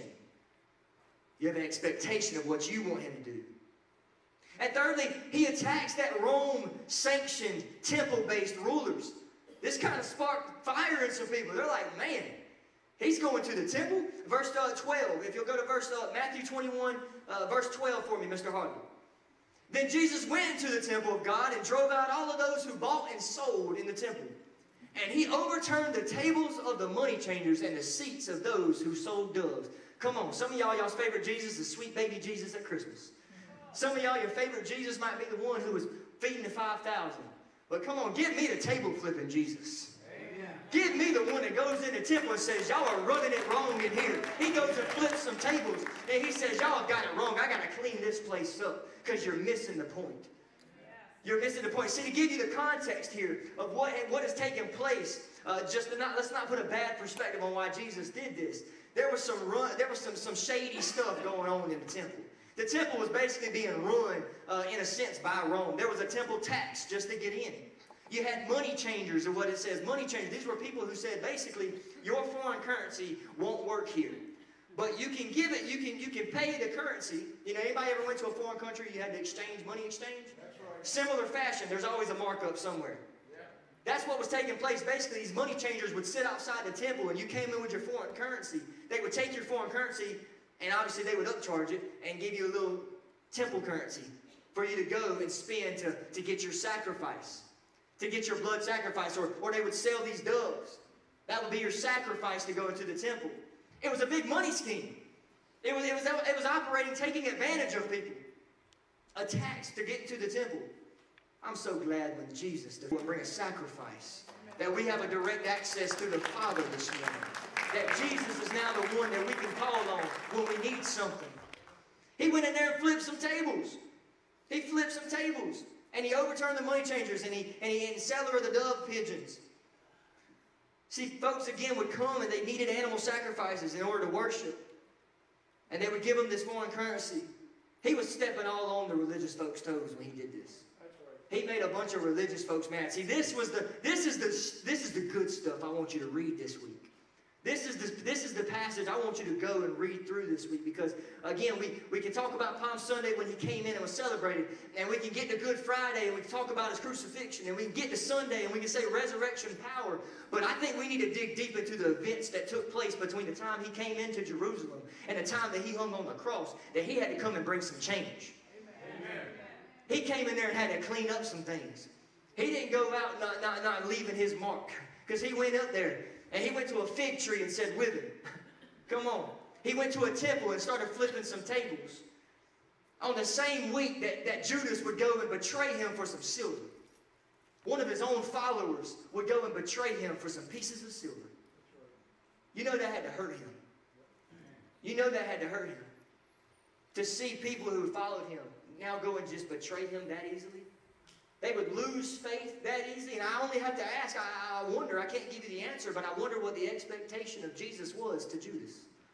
[SPEAKER 1] You have an expectation of what you want Him to do. And thirdly, He attacks that Rome-sanctioned, temple-based rulers. This kind of sparked fire in some people. They're like, man, He's going to the temple? Verse uh, twelve. If you'll go to verse uh, Matthew twenty-one, uh, verse twelve for me, Mister Harden. Then Jesus went into the temple of God and drove out all of those who bought and sold in the temple. And He overturned the tables of the money changers and the seats of those who sold doves. Come on, some of y'all, y'all's favorite Jesus is sweet baby Jesus at Christmas. Some of y'all, your favorite Jesus might be the one who was feeding the five thousand. But come on, give me the table flipping Jesus. Amen. Give me the one that goes in the temple and says, y'all are running it wrong in here. He goes and flips some tables and He says, y'all have got it wrong. I got to clean this place up because you're missing the point. You're missing the point. See, to give you the context here of what, what has taken place, uh, just to not, let's not put a bad perspective on why Jesus did this. There was some run, there was some, some shady stuff going on in the temple. The temple was basically being run, uh, in a sense, by Rome. There was a temple tax just to get in. You had money changers, or what it says, money changers. These were people who said, basically, your foreign currency won't work here. But you can give it, you can, you can pay the currency. You know, anybody ever went to a foreign country, you had to exchange, money exchange? That's right. Similar fashion, there's always a markup somewhere. Yeah. That's what was taking place. Basically, these money changers would sit outside the temple, and you came in with your foreign currency. They would take your foreign currency, and obviously they would upcharge it, and give you a little temple currency for you to go and spend to, to get your sacrifice, to get your blood sacrifice, or, or they would sell these doves. That would be your sacrifice to go into the temple. It was a big money scheme. It was, it was, it was operating, taking advantage of people. A tax to get into the temple. I'm so glad when Jesus would bring a sacrifice, that we have a direct access to the Father this morning. That Jesus is now the one that we can call on when we need something. He went in there and flipped some tables. He flipped some tables. And he overturned the money changers, and he, and he and seller of the dove pigeons. See, folks again would come and they needed animal sacrifices in order to worship. And they would give them this foreign currency. He was stepping all on the religious folks' toes when he did this. He made a bunch of religious folks mad. See, this was the this is the this is the good stuff I want you to read this week. This is the this is the passage I want you to go and read through this week, because again we, we can talk about Palm Sunday when he came in and was celebrated, and we can get to Good Friday and we can talk about his crucifixion, and we can get to Sunday and we can say resurrection power. But I think we need to dig deep into the events that took place between the time he came into Jerusalem and the time that he hung on the cross, that he had to come and bring some change. Amen. He came in there and had to clean up some things. He didn't go out not, not, not leaving his mark, because he went up there and he went to a fig tree and said, wither. Come on. He went to a temple and started flipping some tables. On the same week that, that Judas would go and betray him for some silver. One of his own followers would go and betray him for some pieces of silver. You know that had to hurt him. You know that had to hurt him. To see people who followed him now go and just betray him that easily. They would lose faith that easily. And I only have to ask, I, I wonder, I can't give you the answer, but I wonder what the expectation of Jesus was to Judas.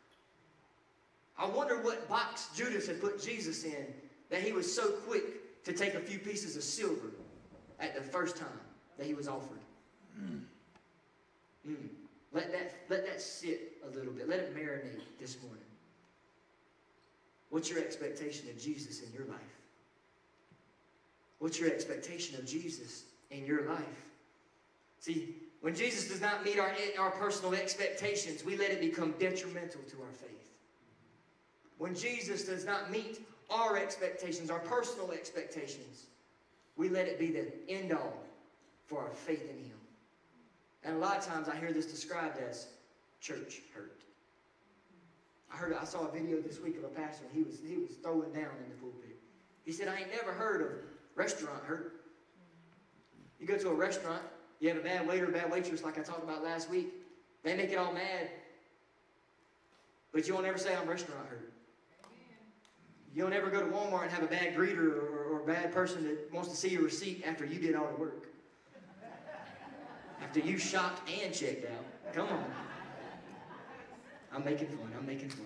[SPEAKER 1] I wonder what box Judas had put Jesus in, that he was so quick to take a few pieces of silver at the first time that he was offered. Mm. Mm. Let that, let that sit a little bit. Let it marinate this morning. What's your expectation of Jesus in your life? What's your expectation of Jesus in your life? See, when Jesus does not meet our, our personal expectations, we let it become detrimental to our faith. When Jesus does not meet our expectations, our personal expectations, we let it be the end-all for our faith in Him. And a lot of times I hear this described as church hurt. I heard, I saw a video this week of a pastor, and he was, he was throwing down in the pulpit. He said, I ain't never heard of restaurant hurt. You go to a restaurant, you have a bad waiter, bad waitress, like I talked about last week. They make it all mad. But you won't ever say, I'm restaurant hurt. You don't ever go to Walmart and have a bad greeter or, or a bad person that wants to see your receipt after you did all the work. After you shopped and checked out. Come on. I'm making fun. I'm making fun.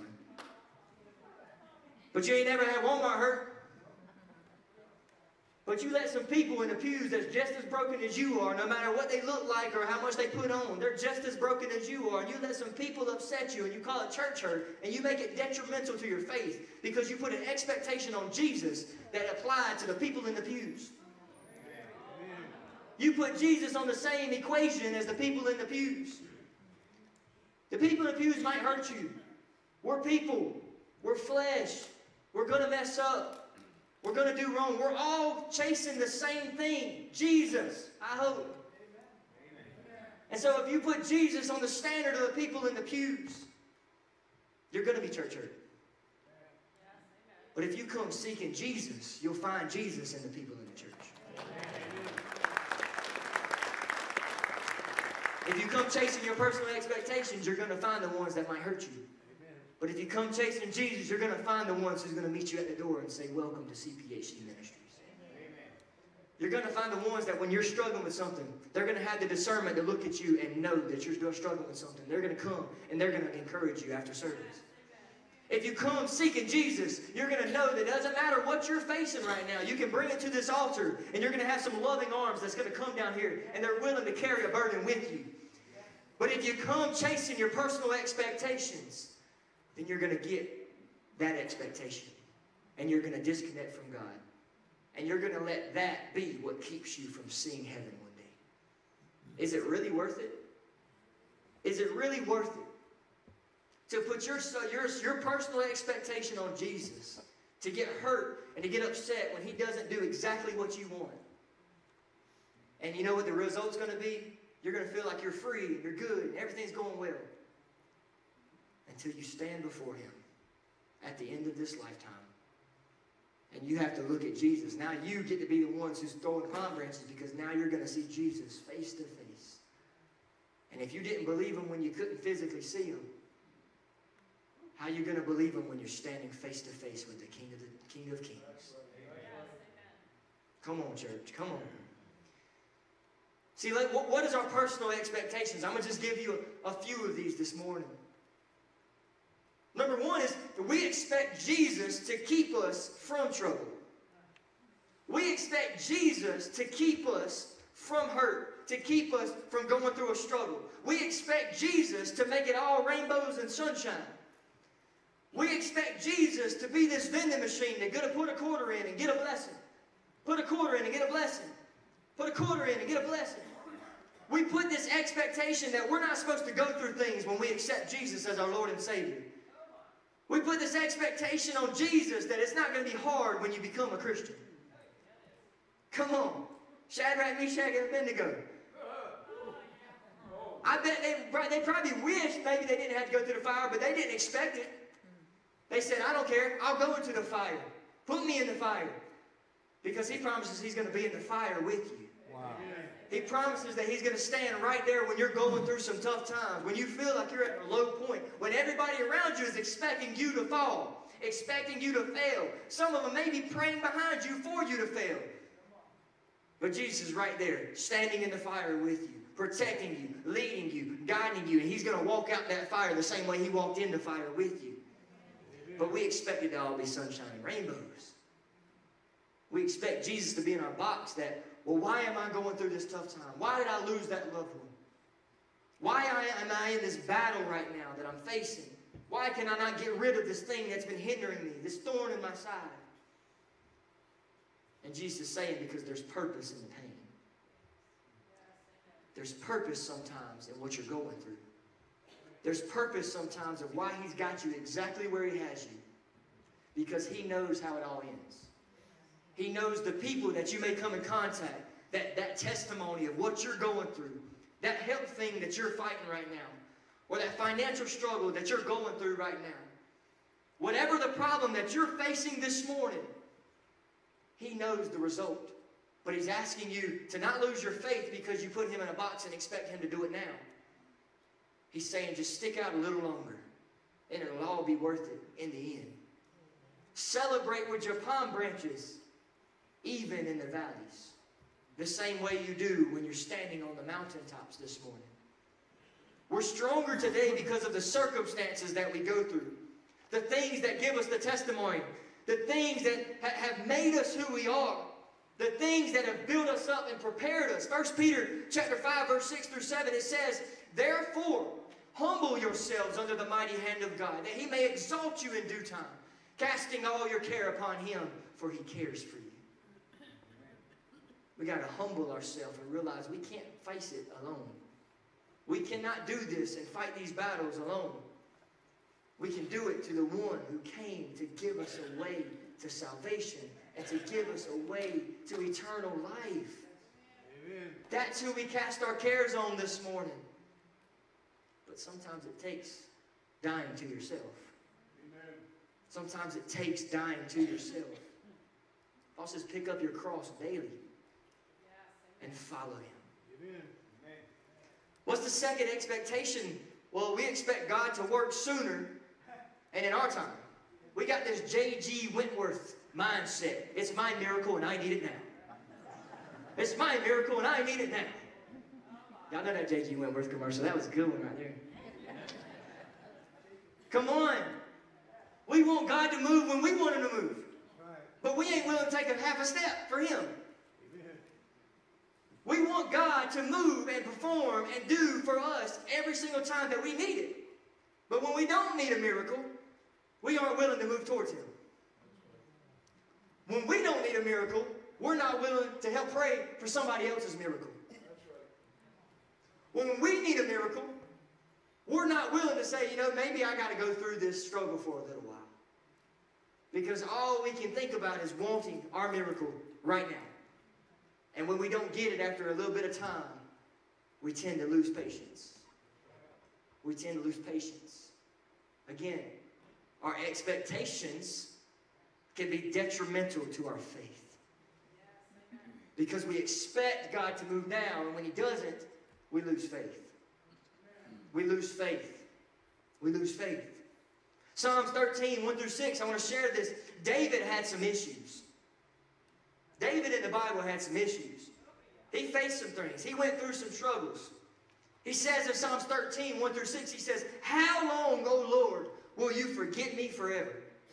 [SPEAKER 1] But you ain't never had Walmart hurt. But you let some people in the pews that's just as broken as you are, no matter what they look like or how much they put on, they're just as broken as you are. And you let some people upset you, and you call it church hurt, and you make it detrimental to your faith because you put an expectation on Jesus that applied to the people in the pews. You put Jesus on the same equation as the people in the pews. The people in the pews might hurt you. We're people. We're flesh. We're going to mess up. We're going to do wrong. We're all chasing the same thing. Jesus, I hope. And so if you put Jesus on the standard of the people in the pews, you're going to be church hurt. But if you come seeking Jesus, you'll find Jesus in the people in the church. If you come chasing your personal expectations, you're going to find the ones that might hurt you. But if you come chasing Jesus, you're going to find the ones who's going to meet you at the door and say, welcome to C P H C Ministries. Amen. You're going to find the ones that when you're struggling with something, they're going to have the discernment to look at you and know that you're still struggling with something. They're going to come and they're going to encourage you after service. If you come seeking Jesus, you're going to know that it doesn't matter what you're facing right now. You can bring it to this altar, and you're going to have some loving arms that's going to come down here, and they're willing to carry a burden with you. But if you come chasing your personal expectations, then you're going to get that expectation, and you're going to disconnect from God. And you're going to let that be what keeps you from seeing heaven one day. Is it really worth it? Is it really worth it to put your, your, your personal expectation on Jesus, to get hurt and to get upset when he doesn't do exactly what you want? And you know what the result's going to be? You're going to feel like you're free and you're good and everything's going well until you stand before him at the end of this lifetime. And you have to look at Jesus. Now you get to be the ones who's throwing palm branches, because now you're going to see Jesus face to face. And if you didn't believe him when you couldn't physically see him, how are you going to believe him when you're standing face to face with the King of the King of Kings? Come on, church. Come on. See, what is our personal expectations? I'm going to just give you a, a few of these this morning. Number one is that we expect Jesus to keep us from trouble. We expect Jesus to keep us from hurt, to keep us from going through a struggle. We expect Jesus to make it all rainbows and sunshine. We expect Jesus to be this vending machine that's going to put a quarter in and get a blessing. Put a quarter in and get a blessing. Put a quarter in and get a blessing. We put this expectation that we're not supposed to go through things when we accept Jesus as our Lord and Savior. We put this expectation on Jesus that it's not going to be hard when you become a Christian. Come on. Shadrach, Meshach, and Abednego. I bet they, they probably wished maybe they didn't have to go through the fire, but they didn't expect it. They said, I don't care. I'll go into the fire. Put me in the fire. Because he promises he's going to be in the fire with you. Wow. He promises that he's going to stand right there when you're going through some tough times, when you feel like you're at a low point, when everybody around you is expecting you to fall, expecting you to fail. Some of them may be praying behind you for you to fail. But Jesus is right there, standing in the fire with you, protecting you, leading you, guiding you, and he's going to walk out that fire the same way he walked in the fire with you. But we expect it to all be sunshine and rainbows. We expect Jesus to be in our box that, well, why am I going through this tough time? Why did I lose that loved one? Why am I in this battle right now that I'm facing? Why can I not get rid of this thing that's been hindering me, this thorn in my side? And Jesus is saying, because there's purpose in the pain. There's purpose sometimes in what you're going through. There's purpose sometimes of why he's got you exactly where he has you. Because he knows how it all ends. He knows the people that you may come in contact, that, that testimony of what you're going through, that health thing that you're fighting right now, or that financial struggle that you're going through right now. Whatever the problem that you're facing this morning, he knows the result. But he's asking you to not lose your faith because you put him in a box and expect him to do it now. He's saying just stick out a little longer and it'll all be worth it in the end. Celebrate with your palm branches, even in the valleys, the same way you do when you're standing on the mountaintops this morning. We're stronger today because of the circumstances that we go through, the things that give us the testimony, the things that ha have made us who we are, the things that have built us up and prepared us. First Peter chapter five, verse six through seven, it says, therefore, humble yourselves under the mighty hand of God, that he may exalt you in due time, casting all your care upon him, for he cares for you. We got to humble ourselves and realize we can't face it alone. We cannot do this and fight these battles alone. We can do it to the one who came to give us a way to salvation and to give us a way to eternal life. Amen. That's who we cast our cares on this morning. But sometimes it takes dying to yourself. Amen. Sometimes it takes dying to yourself. Paul says, pick up your cross daily and follow him. Amen. What's the second expectation? Well, we expect God to work sooner and in our time. We got this J G Wentworth mindset. It's my miracle and I need it now. It's my miracle and I need it now. Y'all know that J G Wentworth commercial. That was a good one right there. Come on. We want God to move when we want Him to move.
[SPEAKER 3] Right.
[SPEAKER 1] But we ain't willing to take a half a step for Him.
[SPEAKER 3] Amen.
[SPEAKER 1] We want God to move and perform and do for us every single time that we need it. But when we don't need a miracle, we aren't willing to move towards Him. When we don't need a miracle, we're not willing to help pray for somebody else's miracle. When we need a miracle, we're not willing to say, you know, maybe I got to go through this struggle for a little while. Because all we can think about is wanting our miracle right now. And when we don't get it after a little bit of time, we tend to lose patience. We tend to lose patience. Again, our expectations can be detrimental to our faith. Because we expect God to move now, and when He doesn't, we lose faith. We lose faith. We lose faith. Psalms thirteen, one through six, I want to share this. David had some issues. David in the Bible had some issues. He faced some things. He went through some struggles. He says in Psalms thirteen, one through six, he says, "How long, O Lord, will you forget me forever?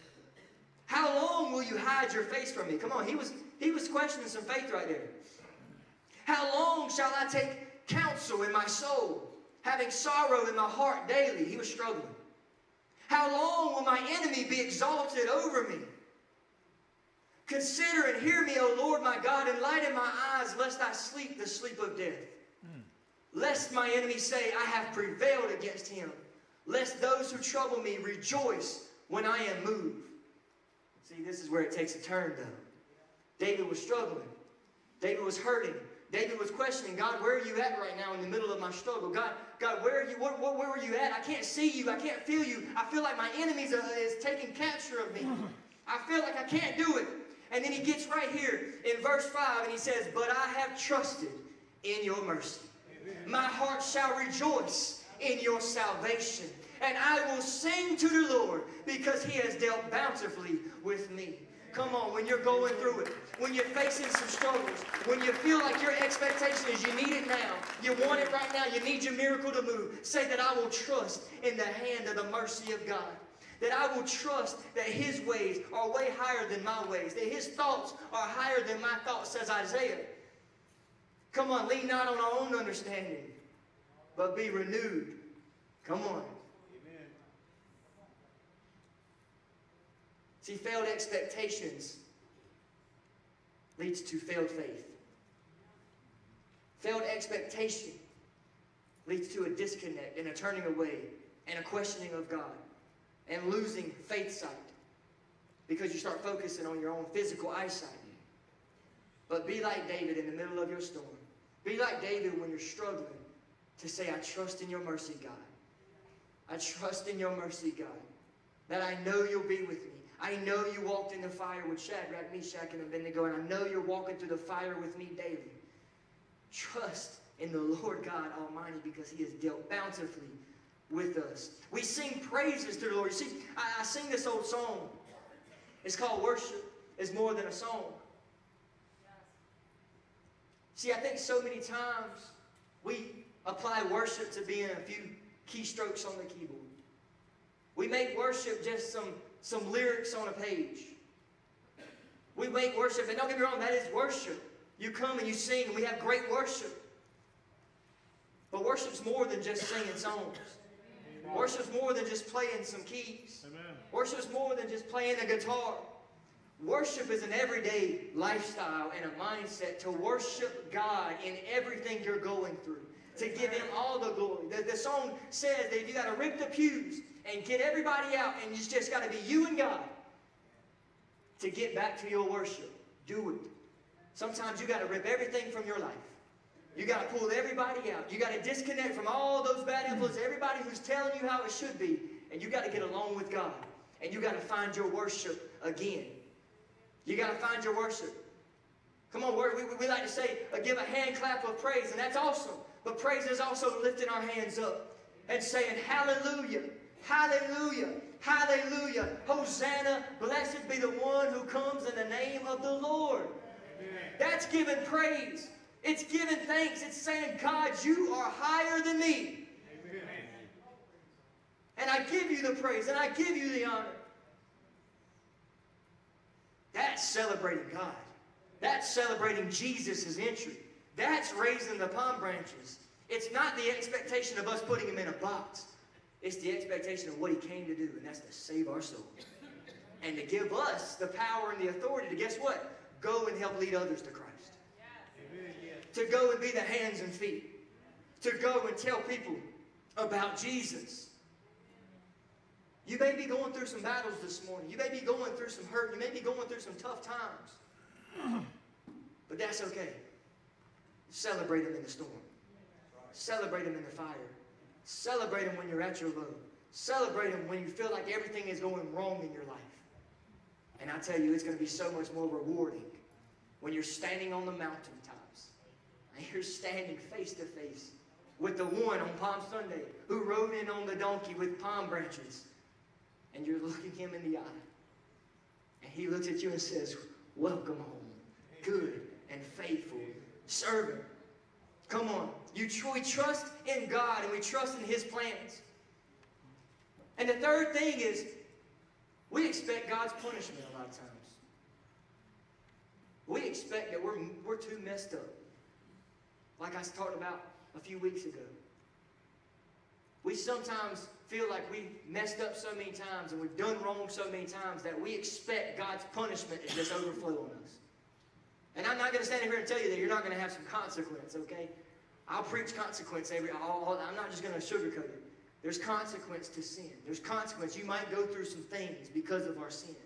[SPEAKER 1] How long will you hide your face from me?" Come on, he was, he was questioning some faith right there. "How long shall I take counsel in my soul, having sorrow in my heart daily?" He was struggling. "How long will my enemy be exalted over me? Consider and hear me, O Lord my God, enlighten my eyes, lest I sleep the sleep of death. Mm. Lest my enemy say, I have prevailed against him. Lest those who trouble me rejoice when I am moved." See, this is where it takes a turn, though. David was struggling. David was hurting. David was questioning, "God, where are you at right now in the middle of my struggle? God, God, where are you? Where, where, where are you at? I can't see you. I can't feel you. I feel like my enemy uh, is taking capture of me. I feel like I can't do it." And then he gets right here in verse five and he says, "But I have trusted in your mercy. My heart shall rejoice in your salvation. And I will sing to the Lord because He has dealt bountifully with me." Come on, when you're going through it, when you're facing some struggles, when you feel like your expectation is you need it now, you want it right now, you need your miracle to move, say that I will trust in the hand of the mercy of God. That I will trust that His ways are way higher than my ways. That His thoughts are higher than my thoughts, says Isaiah. Come on, lean not on our own understanding, but be renewed. Come on.
[SPEAKER 3] Amen.
[SPEAKER 1] See, failed expectations leads to failed faith. Failed expectation leads to a disconnect and a turning away and a questioning of God and losing faith sight because you start focusing on your own physical eyesight. But be like David in the middle of your storm. Be like David when you're struggling to say, "I trust in your mercy, God. I trust in your mercy, God, that I know you'll be with me. I know you walked in the fire with Shadrach, Meshach, and Abednego, and I know you're walking through the fire with me daily. Trust in the Lord God Almighty because He has dealt bountifully with us." We sing praises to the Lord. You see, I, I sing this old song. It's called "Worship is More Than a Song." See, I think so many times we apply worship to being a few keystrokes on the keyboard. We make worship just some, some lyrics on a page. We make worship, and don't get me wrong, that is worship. You come and you sing, and we have great worship. But worship's more than just singing songs. Worship's more than just playing some keys.
[SPEAKER 4] Amen.
[SPEAKER 1] Worship's more than just playing a guitar. Worship is an everyday lifestyle and a mindset to worship God in everything you're going through. To give Him all the glory. The, the song says that you got to rip the pews and get everybody out, and it's just got to be you and God to get back to your worship. Do it. Sometimes you got to rip everything from your life. You got to pull everybody out. You got to disconnect from all those bad influences, everybody who's telling you how it should be, and you got to get along with God. And you got to find your worship again. You got to find your worship. Come on, we, we, we like to say, uh, give a hand clap of praise, and that's awesome. But praise is also lifting our hands up and saying, hallelujah, hallelujah, hallelujah. Hosanna, blessed be the one who comes in the name of the Lord. Amen. That's giving praise. It's giving thanks. It's saying, God, you are higher than me. Amen. And I give you the praise, and I give you the honor. That's celebrating God. That's celebrating Jesus' entry. That's raising the palm branches. It's not the expectation of us putting him in a box. It's the expectation of what he came to do, and that's to save our souls. And to give us the power and the authority to, guess what? Go and help lead others to Christ. To go and be the hands and feet. To go and tell people about Jesus. You may be going through some battles this morning. You may be going through some hurt. You may be going through some tough times. But that's okay. Celebrate him in the storm. Celebrate him in the fire. Celebrate him when you're at your low. Celebrate him when you feel like everything is going wrong in your life. And I tell you, it's going to be so much more rewarding when you're standing on the mountaintops and you're standing face to face with the one on Palm Sunday who rode in on the donkey with palm branches, and you're looking him in the eye, and he looks at you and says, welcome home, good and faithful servant. Come on. You tr we trust in God, and we trust in his plans. And the third thing is, we expect God's punishment a lot of times. We expect that we're, we're too messed up. Like I talked about a few weeks ago. We sometimes feel like we've messed up so many times and we've done wrong so many times that we expect God's punishment to just overflow on us. And I'm not going to stand here and tell you that you're not going to have some consequence, okay? I'll preach consequence every, I'll, I'm not just going to sugarcoat it. There's consequence to sin. There's consequence. You might go through some things because of our sin.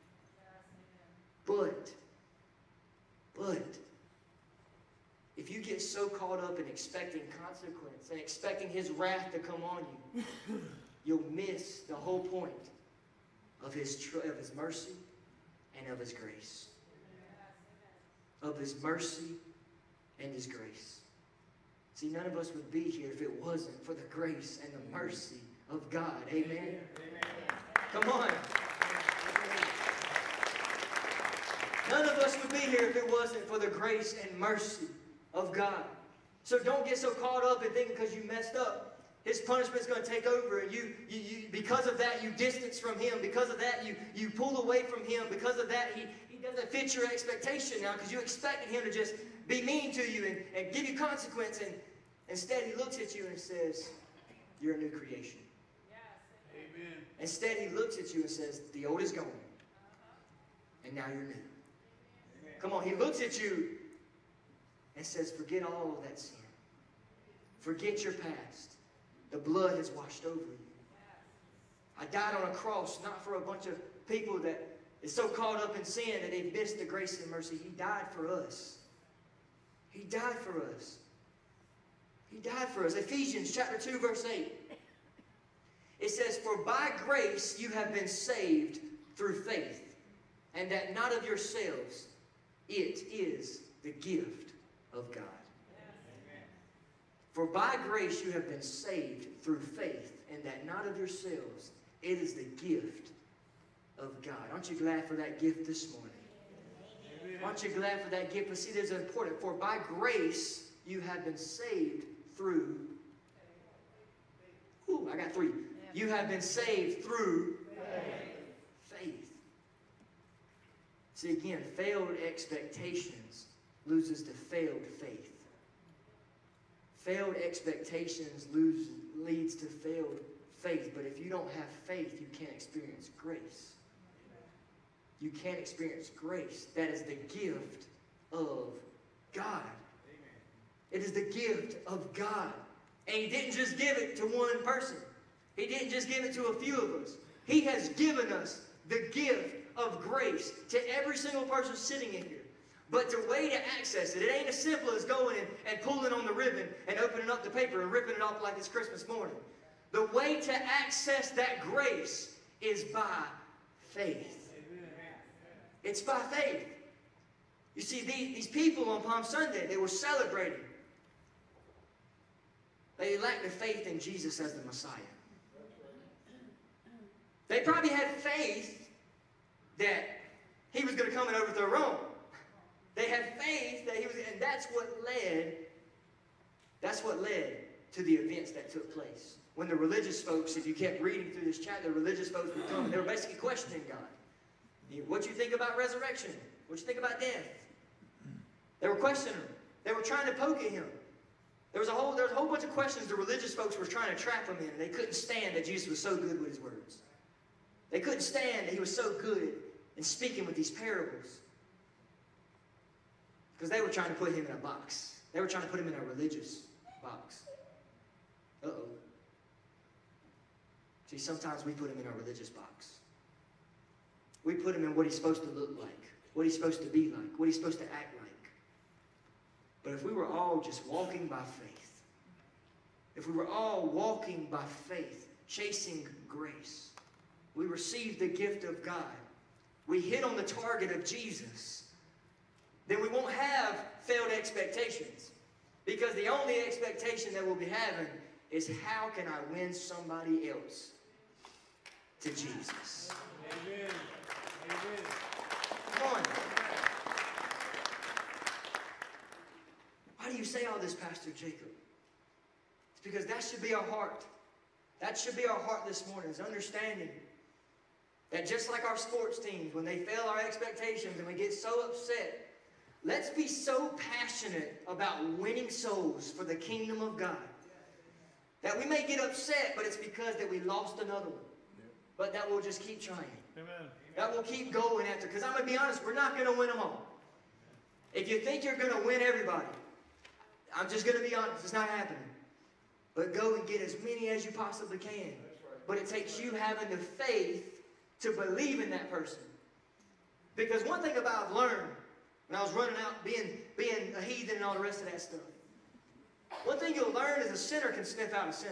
[SPEAKER 1] But, but, if you get so caught up in expecting consequence and expecting his wrath to come on you, you'll miss the whole point of his, tr of his mercy and of his grace. Of his mercy and his grace. See, none of us would be here if it wasn't for the grace and the mercy of God. Amen? Amen. Come on. None of us would be here if it wasn't for the grace and mercy of God. So don't get so caught up in thinking because you messed up, his punishment is going to take over, and you, you, you, because of that, you distance from him. Because of that, you, you pull away from him. Because of that, he, he doesn't fit your expectation now because you expected him to just be mean to you and, and give you consequence. And instead, he looks at you and says, you're a new creation.
[SPEAKER 4] Yes. Amen.
[SPEAKER 1] Instead, he looks at you and says, the old is gone, and now you're new. Amen. Come on, he looks at you and says, forget all of that sin. Forget your past. The blood has washed over you. I died on a cross, not for a bunch of people that is so caught up in sin that they've missed the grace and mercy. He died for us. He died for us. He died for us. Ephesians chapter two, verse eight. It says, for by grace you have been saved through faith, and that not of yourselves. It is the gift of God. For by grace you have been saved through faith, and that not of yourselves. It is the gift of God. Aren't you glad for that gift this morning? Amen. Aren't you glad for that gift? But see, there's an important. For by grace you have been saved through. Ooh, I got three. You have been saved through faith. faith. See, again, failed expectations loses to failed faith. Failed expectations lose, leads to failed faith. But if you don't have faith, you can't experience grace. You can't experience grace. That is the gift of God. It is the gift of God. And he didn't just give it to one person. He didn't just give it to a few of us. He has given us the gift of grace to every single person sitting in here. But the way to access it, it ain't as simple as going and, and pulling on the ribbon and opening up the paper and ripping it off like it's Christmas morning. The way to access that grace is by faith. It's by faith. You see, these, these people on Palm Sunday, they were celebrating. They lacked the faith in Jesus as the Messiah. They probably had faith that he was going to come and overthrow Rome. They had faith that he was, and that's what led, that's what led to the events that took place. When the religious folks, if you kept reading through this chapter, the religious folks would come and they were basically questioning God. What you think about resurrection? What you think about death? They were questioning him. They were trying to poke at him. There was a whole, there was a whole bunch of questions the religious folks were trying to trap him in, and they couldn't stand that Jesus was so good with his words. They couldn't stand that he was so good in speaking with these parables. Because they were trying to put him in a box. They were trying to put him in a religious box. Uh-oh. See, sometimes we put him in a religious box. We put him in what he's supposed to look like, what he's supposed to be like, what he's supposed to act like. But if we were all just walking by faith, if we were all walking by faith, chasing grace, we received the gift of God, we hit on the target of Jesus, then we won't have failed expectations. Because the only expectation that we'll be having is, how can I win somebody else to Jesus?
[SPEAKER 4] Amen. Amen.
[SPEAKER 1] Come on. Why do you say all this, Pastor Jacob? It's because that should be our heart. That should be our heart this morning, is understanding that just like our sports teams, when they fail our expectations and we get so upset, let's be so passionate about winning souls for the kingdom of God that we may get upset, but it's because that we lost another one. But that we'll just keep trying.
[SPEAKER 4] Amen.
[SPEAKER 1] That we'll keep going after. Because I'm going to be honest, we're not going to win them all. If you think you're going to win everybody, I'm just going to be honest, it's not happening. But go and get as many as you possibly can. But it takes you having the faith to believe in that person. Because one thing about I've learned when I was running out, being, being a heathen and all the rest of that stuff, one thing you'll learn is a sinner can sniff out a sinner.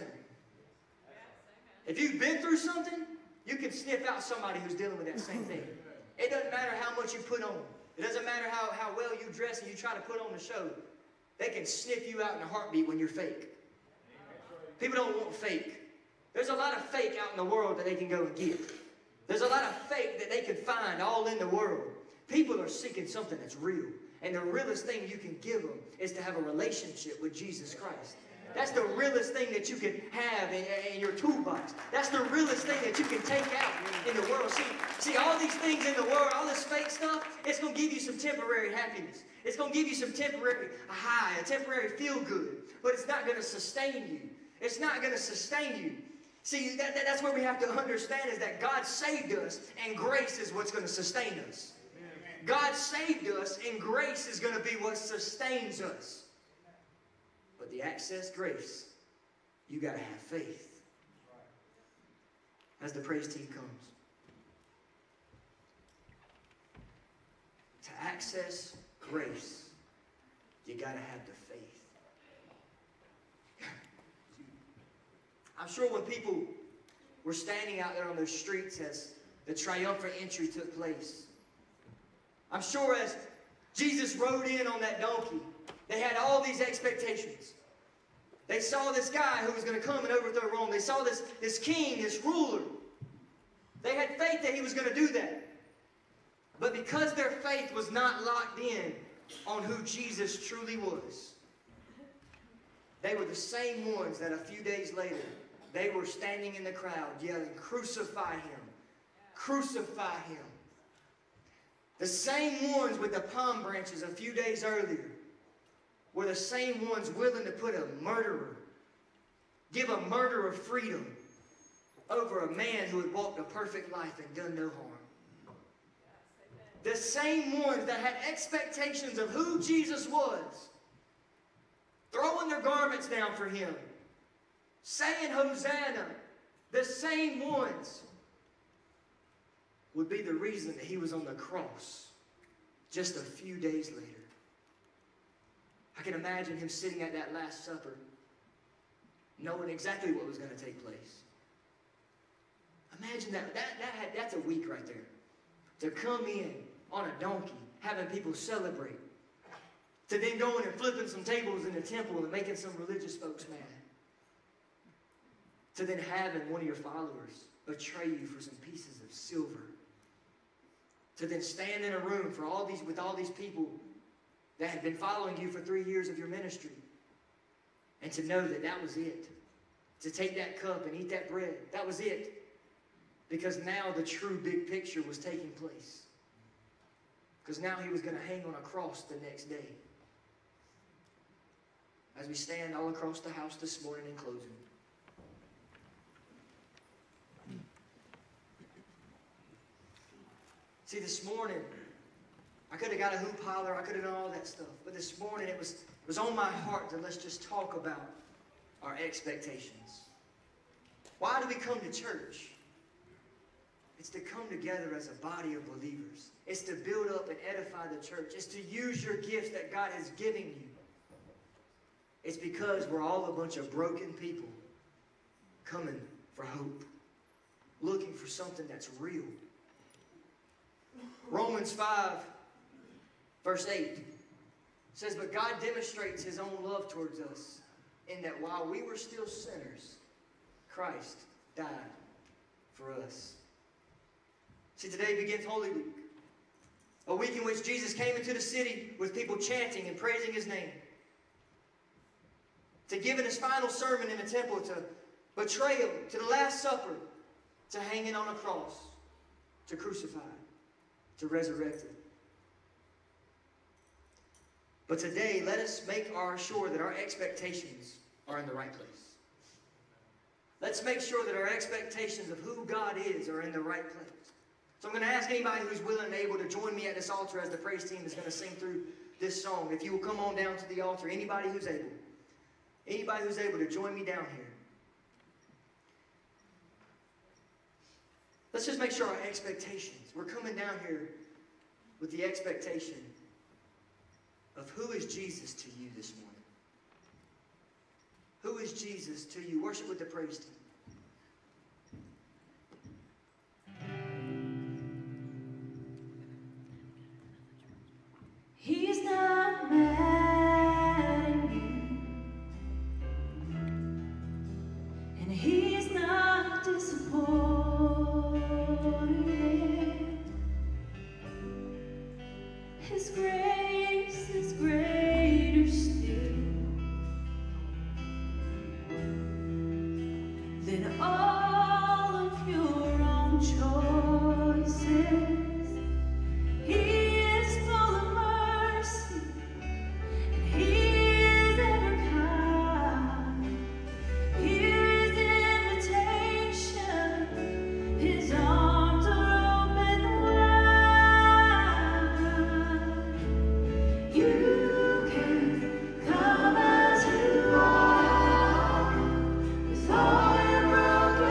[SPEAKER 1] If you've been through something, you can sniff out somebody who's dealing with that same thing. It doesn't matter how much you put on. It doesn't matter how, how well you dress and you try to put on the show. They can sniff you out in a heartbeat when you're fake. People don't want fake. There's a lot of fake out in the world that they can go and get. There's a lot of fake that they can find all in the world. People are seeking something that's real. And the realest thing you can give them is to have a relationship with Jesus Christ. That's the realest thing that you can have in, in your toolbox. That's the realest thing that you can take out in the world. See, see, all these things in the world, all this fake stuff, it's going to give you some temporary happiness. It's going to give you some temporary high, a temporary feel good. But it's not going to sustain you. It's not going to sustain you. See, that, that, that's where we have to understand is that God saved us, and grace is what's going to sustain us. God saved us, and grace is going to be what sustains us. But the access grace, you got to have faith. As the praise team comes. To access grace, you got to have the faith. I'm sure when people were standing out there on those streets as the triumphant entry took place, I'm sure as Jesus rode in on that donkey, they had all these expectations. They saw this guy who was going to come and overthrow Rome. They saw this, this king, this ruler. They had faith that he was going to do that. But because their faith was not locked in on who Jesus truly was, they were the same ones that a few days later, they were standing in the crowd yelling, "Crucify him! Crucify him!" The same ones with the palm branches a few days earlier were the same ones willing to put a murderer, give a murderer freedom over a man who had walked a perfect life and done no harm. The same ones that had expectations of who Jesus was, throwing their garments down for him, saying Hosanna, the same ones would be the reason that he was on the cross just a few days later. I can imagine him sitting at that Last Supper, knowing exactly what was going to take place. Imagine that. That, that had, that's a week right there. To come in on a donkey, having people celebrate. To then going and flipping some tables in the temple and making some religious folks mad. To then having one of your followers betray you for some pieces of silver. To then stand in a room for all these, with all these people that had been following you for three years of your ministry. And to know that that was it. To take that cup and eat that bread. That was it. Because now the true big picture was taking place. because now he was going to hang on a cross the next day. As we stand all across the house this morning in closing. See, this morning, I could have got a hoop holler, I could have done all that stuff. But this morning, it was, it was on my heart to let's just talk about our expectations. Why do we come to church? It's to come together as a body of believers. It's to build up and edify the church. It's to use your gifts that God has given you. It's because we're all a bunch of broken people coming for hope, looking for something that's real. Romans five, verse eight says, "But God demonstrates His own love towards us, in that while we were still sinners, Christ died for us." See, today begins Holy Week, a week in which Jesus came into the city with people chanting and praising His name, to giving His final sermon in the temple, to betrayal, to the Last Supper, to hanging on a cross, to crucified, to resurrected. But today, let us make our sure that our expectations are in the right place. Let's make sure that our expectations of who God is are in the right place. So I'm going to ask anybody who's willing and able to join me at this altar as the praise team is going to sing through this song. If you will come on down to the altar, anybody who's able. Anybody who's able to join me down here. Let's just make sure our expectations, we're coming down here with the expectation of who is Jesus to you this morning. Who is Jesus to you? Worship with the praise team.
[SPEAKER 2] He's not mad at you, and He's not disappointed. His grace is greater still than all of your own choices. He is full of mercy, and He is ever kind. Here is the invitation. His arms are open wide. You can come as you are, with all your broken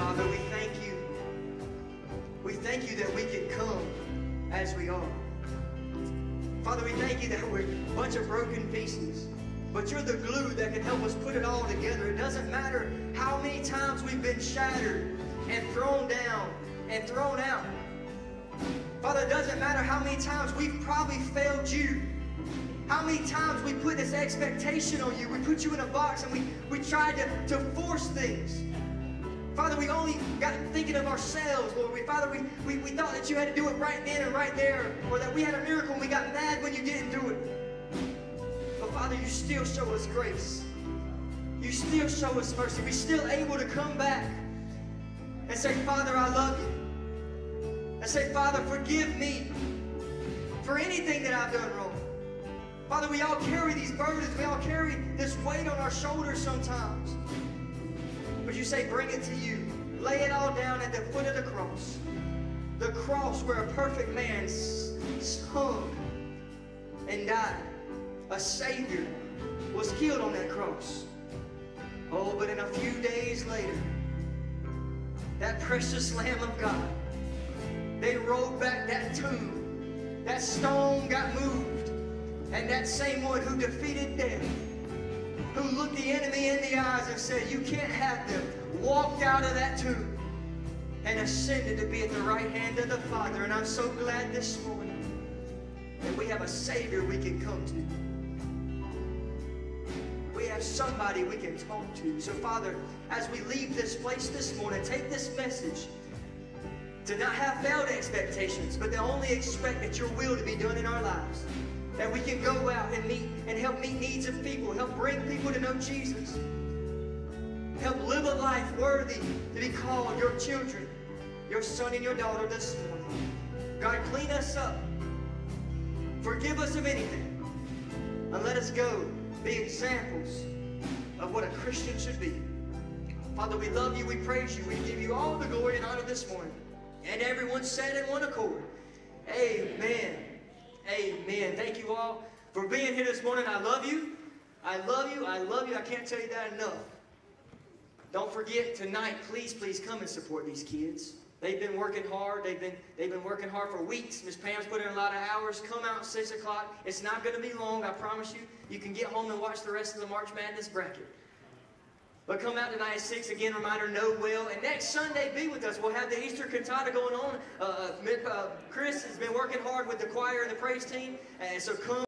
[SPEAKER 1] Father, we thank you. We thank you that we can come as we are. Father, we thank you that we're a bunch of broken pieces, but you're the glue that can help us put it all together. It doesn't matter how many times we've been shattered and thrown down and thrown out. Father, it doesn't matter how many times we've probably failed you. How many times we put this expectation on you. We put you in a box and we, we tried to, to force things. Father, we only got thinking of ourselves, Lord. We, Father, we, we, we thought that you had to do it right then and right there, or that we had a miracle and we got mad when you didn't do it. But Father, you still show us grace. You still show us mercy. We're still able to come back and say, Father, I love you. And say, Father, forgive me for anything that I've done wrong. Father, we all carry these burdens. We all carry this weight on our shoulders sometimes. But you say, bring it to you. Lay it all down at the foot of the cross. The cross where a perfect man hung and died. A Savior was killed on that cross. Oh, but in a few days later, that precious Lamb of God, they rolled back that tomb. That stone got moved. And that same one who defeated death, who looked the enemy in the eyes and said, you can't have them, walked out of that tomb and ascended to be at the right hand of the Father. And I'm so glad this morning that we have a Savior we can come to. We have somebody we can talk to. So Father, as we leave this place this morning, take this message to not have failed expectations, but to only expect that your will to be done in our lives. That we can go out and meet and help meet needs of people, help bring people to know Jesus. Help live a life worthy to be called your children, your son and your daughter this morning. God, clean us up. Forgive us of anything. And let us go be examples of what a Christian should be. Father, we love you, we praise you, we give you all the glory and honor this morning. And everyone said in one accord, amen. Amen. Thank you all for being here this morning. I love you. I love you. I love you. I can't tell you that enough. Don't forget tonight, please, please come and support these kids. They've been working hard. They've been, they've been working hard for weeks. Miss Pam's put in a lot of hours. Come out at six o'clock. It's not going to be long, I promise you. You can get home and watch the rest of the March Madness bracket. But come out tonight at six. Again, reminder, know well. And next Sunday, be with us. We'll have the Easter cantata going on. Uh, uh, Chris has been working hard with the choir and the praise team. And so come.